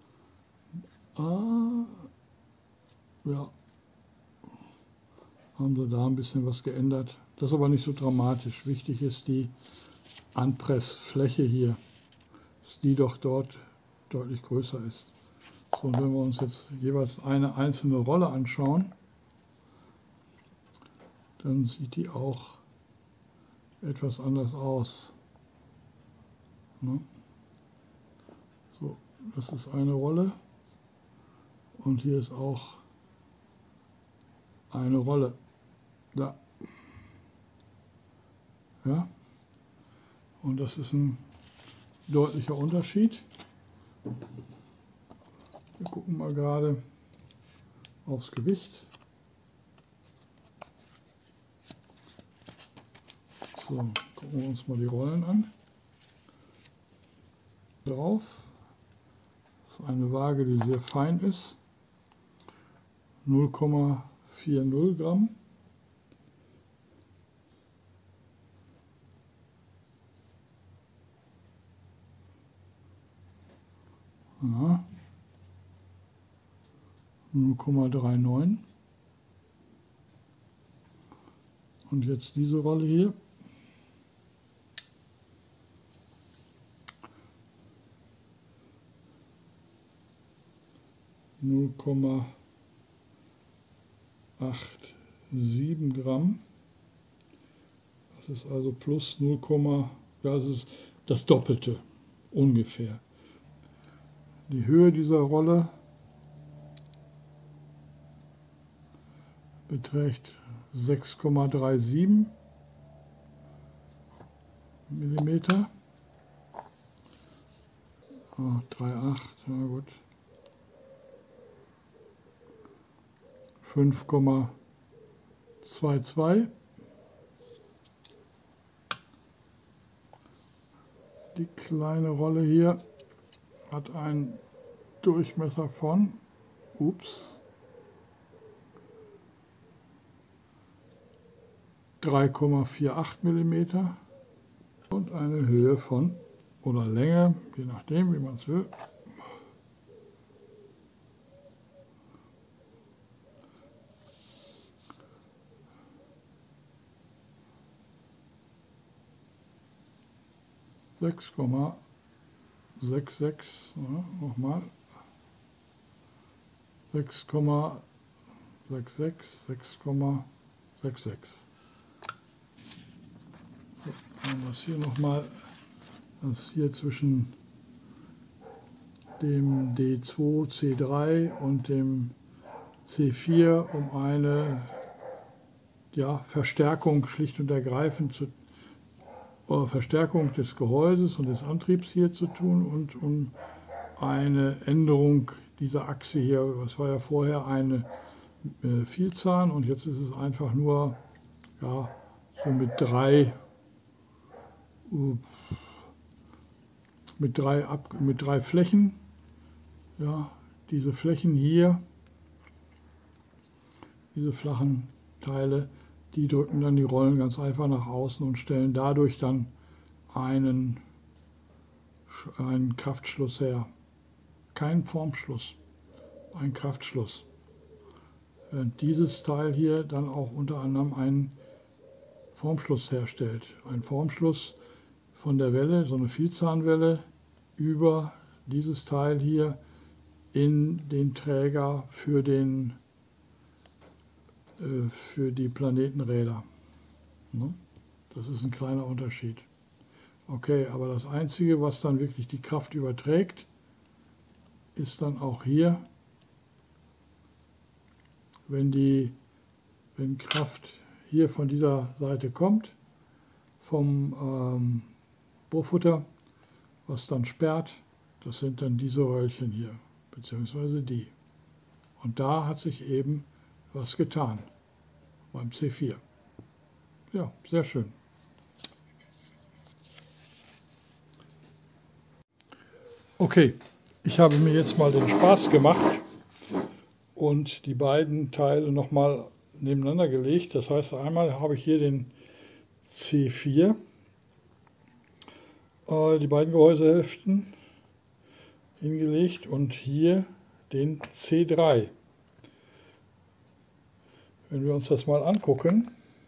ah, ja, haben sie da ein bisschen was geändert. Das ist aber nicht so dramatisch. Wichtig ist die Anpressfläche hier, dass die doch dort deutlich größer ist. So, und wenn wir uns jetzt jeweils eine einzelne Rolle anschauen, dann sieht die auch etwas anders aus. Ne? So, das ist eine Rolle und hier ist auch eine Rolle. Da. Ja? Und das ist ein deutlicher Unterschied. Wir gucken mal gerade aufs Gewicht. So, gucken wir uns mal die Rollen an. Drauf. Das ist eine Waage, die sehr fein ist. null Komma vierzig Gramm. Ja. null Komma neununddreißig. Und jetzt diese Rolle hier. null Komma siebenundachtzig Gramm. Das ist also plus null, ja, das ist das Doppelte ungefähr. Die Höhe dieser Rolle beträgt sechs Komma siebenunddreißig Millimeter. Oh, drei Komma acht, na gut. fünf Komma zweiundzwanzig. Die kleine Rolle hier hat einen Durchmesser von, ups, drei Komma achtundvierzig Millimeter und eine Höhe von, oder Länge, je nachdem, wie man es will, sechs Komma sechsundsechzig, ja, nochmal, sechs Komma sechsundsechzig, sechs Komma sechsundsechzig. So, haben wir es hier nochmal, das hier zwischen dem D zwei, C drei und dem C vier um eine, ja, Verstärkung schlicht und ergreifend zu Verstärkung des Gehäuses und des Antriebs hier zu tun und um eine Änderung dieser Achse hier. Das war ja vorher eine äh, Vielzahn und jetzt ist es einfach nur, ja, so mit drei, uh, mit drei, Ab mit drei Flächen. Ja, diese Flächen hier, diese flachen Teile, die drücken dann die Rollen ganz einfach nach außen und stellen dadurch dann einen, einen Kraftschluss her. Kein Formschluss, ein Kraftschluss. Während dieses Teil hier dann auch unter anderem einen Formschluss herstellt. Ein Formschluss von der Welle, so eine Vielzahnwelle, über dieses Teil hier in den Träger für den für die Planetenräder. Das ist ein kleiner Unterschied. Okay, aber das Einzige, was dann wirklich die Kraft überträgt, ist dann auch hier, wenn die wenn Kraft hier von dieser Seite kommt, vom ähm, Bohrfutter, was dann sperrt, das sind dann diese Röllchen hier, beziehungsweise die. Und da hat sich eben was getan beim C vier. Ja, sehr schön. Okay, ich habe mir jetzt mal den Spaß gemacht und die beiden Teile nochmal nebeneinander gelegt. Das heißt, einmal habe ich hier den C vier, äh, die beiden Gehäusehälften hingelegt und hier den C drei. Wenn wir uns das mal angucken,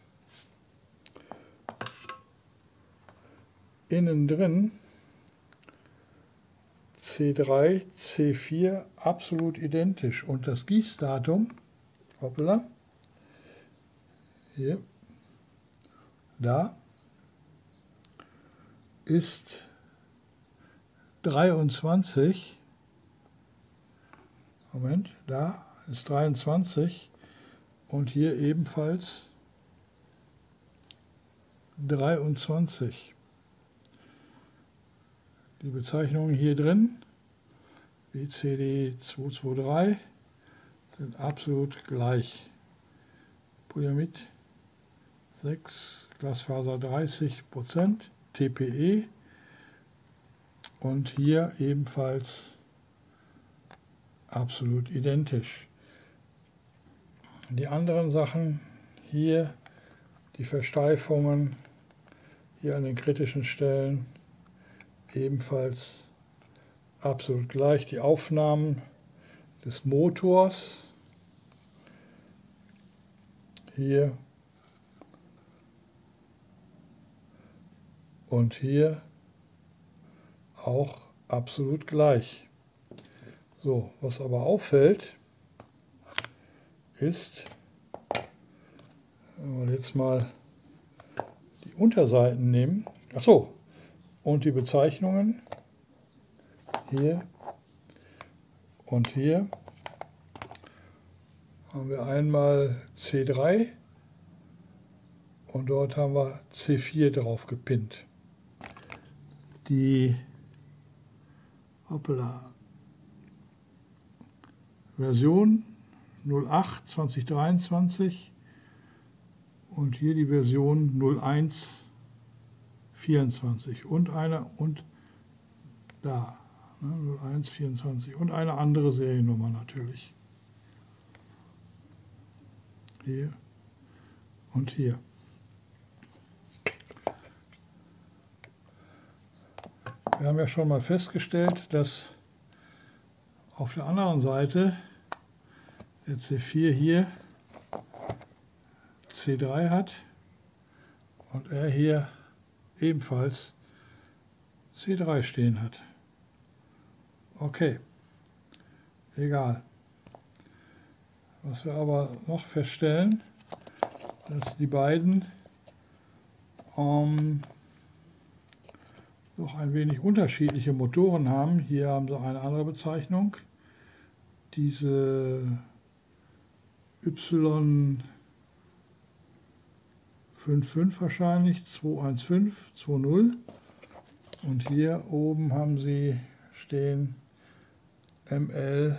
innen drin C drei, C vier absolut identisch und das Gießdatum, hoppala, hier, da, ist dreiundzwanzig, Moment, da ist dreiundzwanzig. Und hier ebenfalls dreiundzwanzig. Die Bezeichnungen hier drin, B C D zweihundertdreiundzwanzig, sind absolut gleich. Polyamid sechs, Glasfaser dreißig Prozent, T P E und hier ebenfalls absolut identisch. Die anderen Sachen hier, die Versteifungen hier an den kritischen Stellen, ebenfalls absolut gleich. Die Aufnahmen des Motors hier und hier auch absolut gleich. So, was aber auffällt, ist, wenn wir jetzt mal die Unterseiten nehmen, ach so, und die Bezeichnungen hier und hier haben wir einmal C drei und dort haben wir C vier drauf gepinnt. Die hoppala, Version null acht zwanzig dreiundzwanzig und hier die Version null eins vierundzwanzig und eine und da ne, null eins vierundzwanzig und eine andere Seriennummer natürlich. Hier und hier. Wir haben ja schon mal festgestellt, dass auf der anderen Seite der C vier hier C drei hat und er hier ebenfalls C drei stehen hat. Okay, egal. Was wir aber noch feststellen, dass die beiden ähm, doch ein wenig unterschiedliche Motoren haben. Hier haben sie eine andere Bezeichnung. Diese Y fünfundfünfzig wahrscheinlich, zweihundertfünfzehn, zwanzig. Und hier oben haben sie stehen M L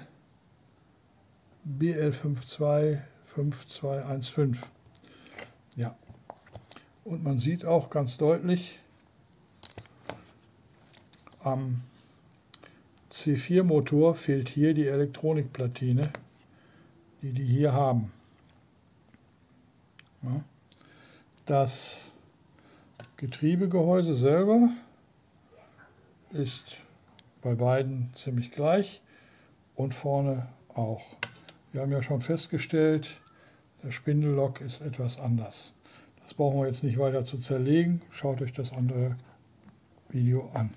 B L zwei fünf zwei eins fünf. Ja. Und man sieht auch ganz deutlich, am C vier Motor fehlt hier die Elektronikplatine, die die hier haben. Ja. Das Getriebegehäuse selber ist bei beiden ziemlich gleich und vorne auch. Wir haben ja schon festgestellt, der Spindellock ist etwas anders. Das brauchen wir jetzt nicht weiter zu zerlegen. Schaut euch das andere Video an.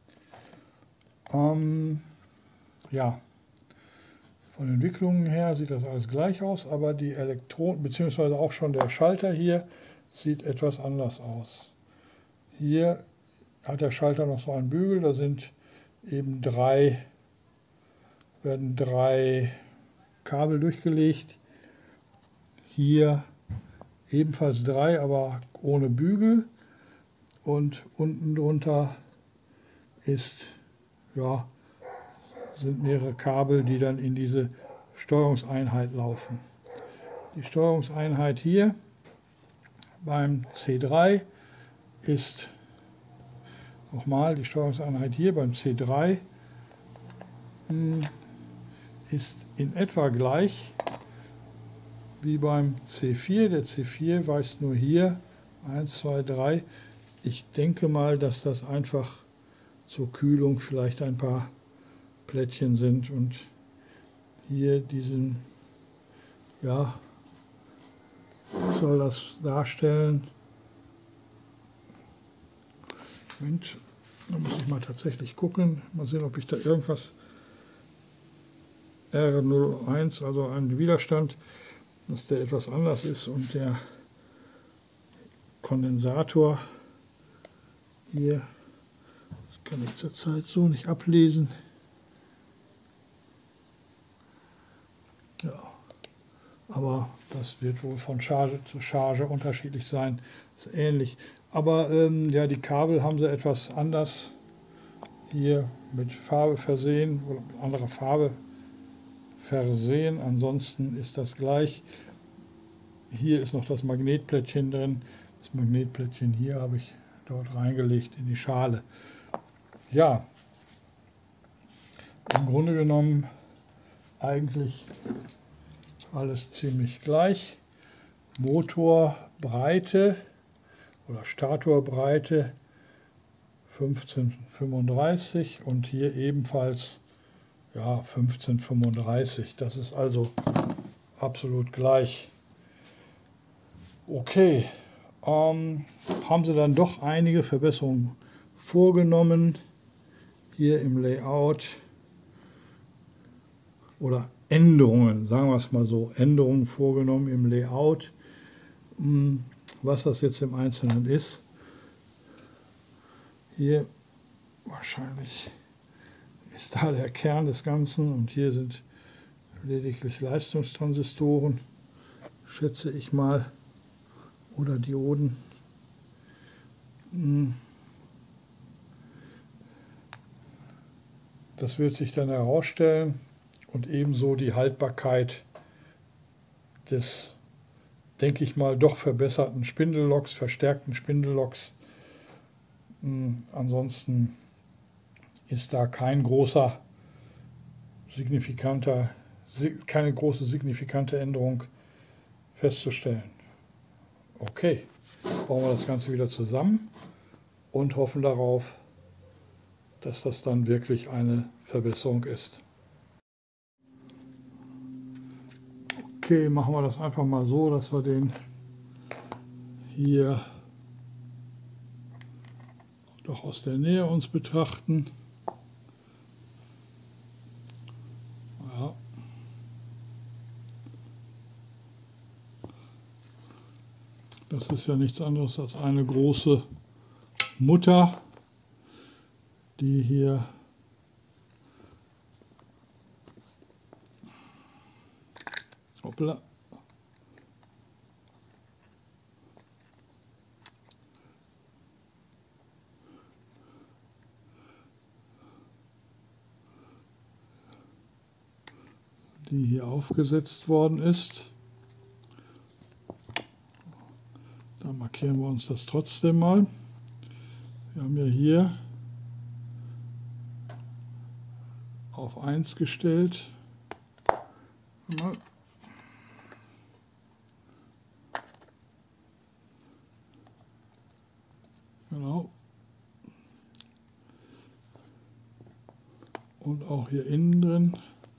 Ähm, ja, von Entwicklungen her sieht das alles gleich aus, aber die Elektronen, beziehungsweise auch schon der Schalter hier, sieht etwas anders aus. Hier hat der Schalter noch so einen Bügel, da sind eben drei, werden drei Kabel durchgelegt. Hier ebenfalls drei, aber ohne Bügel. Und unten drunter ist, ja, sind mehrere Kabel, die dann in diese Steuerungseinheit laufen. Die Steuerungseinheit hier beim C drei ist, nochmal, die Steuerungseinheit hier beim C drei ist in etwa gleich wie beim C vier. Der C vier weist nur hier eins, zwei, drei. Ich denke mal, dass das einfach zur Kühlung vielleicht ein paar Plättchen sind und hier diesen, ja, was soll das darstellen? Moment, da muss ich mal tatsächlich gucken, mal sehen, ob ich da irgendwas R null eins, also einen Widerstand, dass der etwas anders ist und der Kondensator hier, das kann ich zurzeit so nicht ablesen. Ja, aber das wird wohl von Charge zu Charge unterschiedlich sein, ist ähnlich. Aber ähm, ja, die Kabel haben sie etwas anders hier mit Farbe versehen oder mit anderer Farbe versehen. Ansonsten ist das gleich. Hier ist noch das Magnetplättchen drin. Das Magnetplättchen hier habe ich dort reingelegt in die Schale. Ja, im Grunde genommen eigentlich alles ziemlich gleich. Motorbreite oder Statorbreite fünfzehn fünfunddreißig und hier ebenfalls ja, fünfzehn fünfunddreißig. Das ist also absolut gleich. Okay, ähm, haben sie dann doch einige Verbesserungen vorgenommen hier im Layout oder Änderungen, sagen wir es mal so, Änderungen vorgenommen im Layout. Was das jetzt im Einzelnen ist, hier wahrscheinlich ist da der Kern des Ganzen und hier sind lediglich Leistungstransistoren, schätze ich mal, oder Dioden. Das wird sich dann herausstellen und ebenso die Haltbarkeit des, denke ich mal, doch verbesserten Spindelloks, verstärkten Spindelloks. Ansonsten ist da kein großer, signifikanter, keine große signifikante Änderung festzustellen. Okay, bauen wir das Ganze wieder zusammen und hoffen darauf, dass das dann wirklich eine Verbesserung ist. Okay, machen wir das einfach mal so, dass wir den hier doch aus der Nähe uns betrachten. Ja. Das ist ja nichts anderes als eine große Mutter, die hier hoppla, die hier aufgesetzt worden ist. Dann markieren wir uns das trotzdem mal. Wir haben ja hier auf eins gestellt. Genau. Und auch hier innen drin.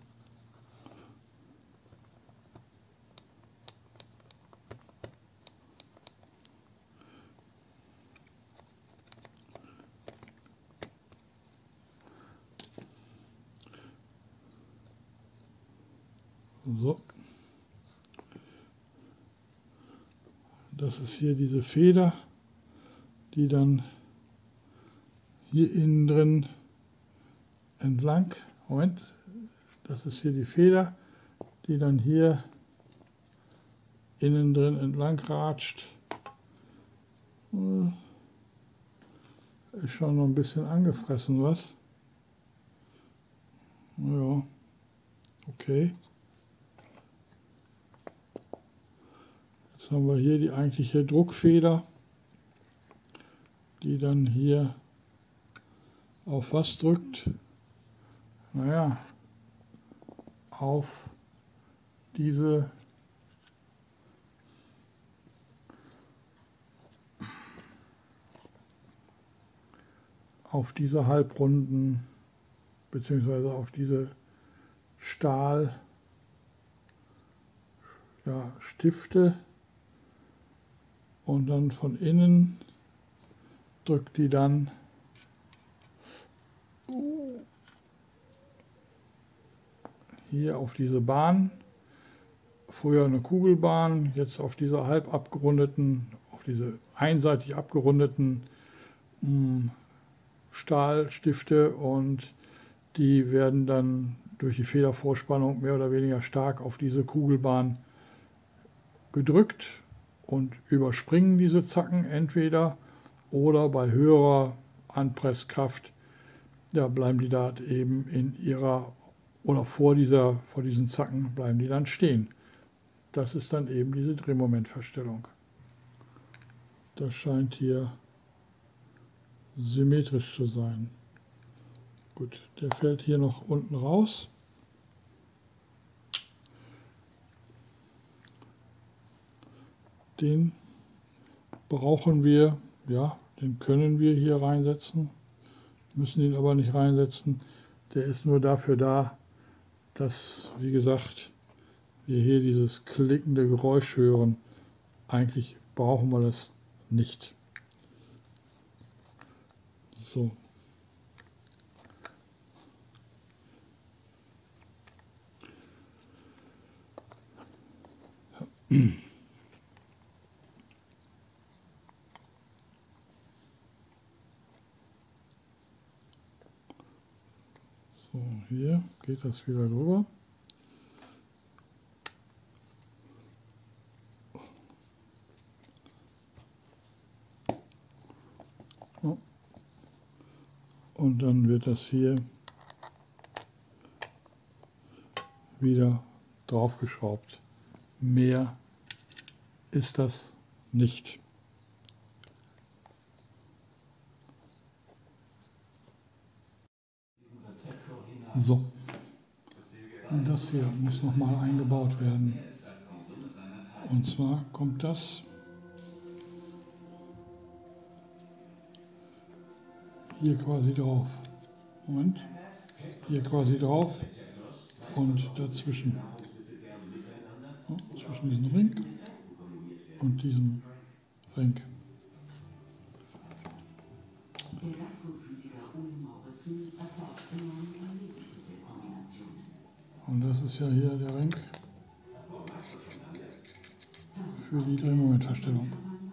So. Das ist hier diese Feder, die dann hier innen drin entlang, Moment, das ist hier die Feder, die dann hier innen drin entlang ratscht. Ist schon noch ein bisschen angefressen, was? Ja, okay. Jetzt haben wir hier die eigentliche Druckfeder, die dann hier auf was drückt? Naja, auf diese auf diese halbrunden beziehungsweise auf diese Stahl ja, Stifte und dann von innen drückt die dann hier auf diese Bahn, früher eine Kugelbahn, jetzt auf diese halb abgerundeten, auf diese einseitig abgerundeten mh, Stahlstifte, und die werden dann durch die Federvorspannung mehr oder weniger stark auf diese Kugelbahn gedrückt und überspringen diese Zacken entweder, oder bei höherer Anpresskraft ja, bleiben die da eben in ihrer oder vor dieser vor diesen Zacken bleiben die dann stehen. Das ist dann eben diese Drehmomentverstellung. Das scheint hier symmetrisch zu sein. Gut, der fällt hier noch unten raus. Den brauchen wir, ja, den können wir hier reinsetzen, müssen ihn aber nicht reinsetzen. Der ist nur dafür da, dass, wie gesagt, wir hier dieses klickende Geräusch hören, eigentlich brauchen wir das nicht. So. So, hier geht das wieder drüber. So. Und dann wird das hier wieder draufgeschraubt. Mehr ist das nicht. So, und das hier muss nochmal eingebaut werden. Und zwar kommt das hier quasi drauf. Moment, hier quasi drauf und dazwischen. Ja, zwischen diesem Ring und diesem Ring. Der Astrophysiker Uwe Mauritzen erforscht neue Lebensmittelkombinationen. Und das ist ja hier der Ring für die Drehmomentherstellung.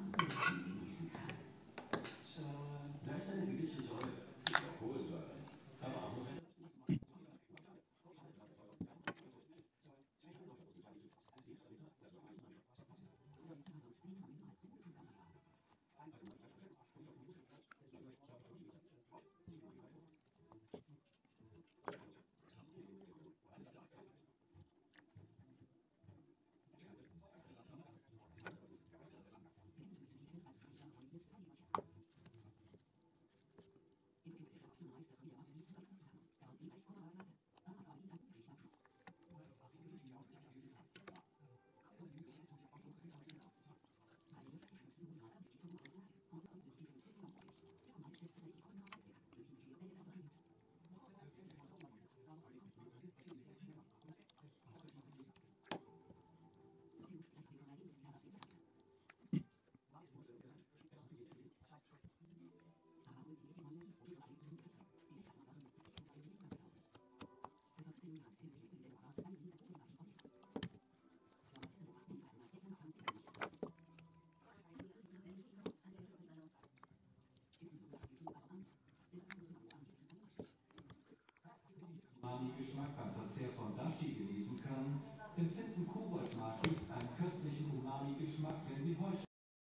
Geschmack beim Verzehr von Dashi genießen kann, empfinden Koboldmakis einen köstlichen Umami-Geschmack, wenn sie Heu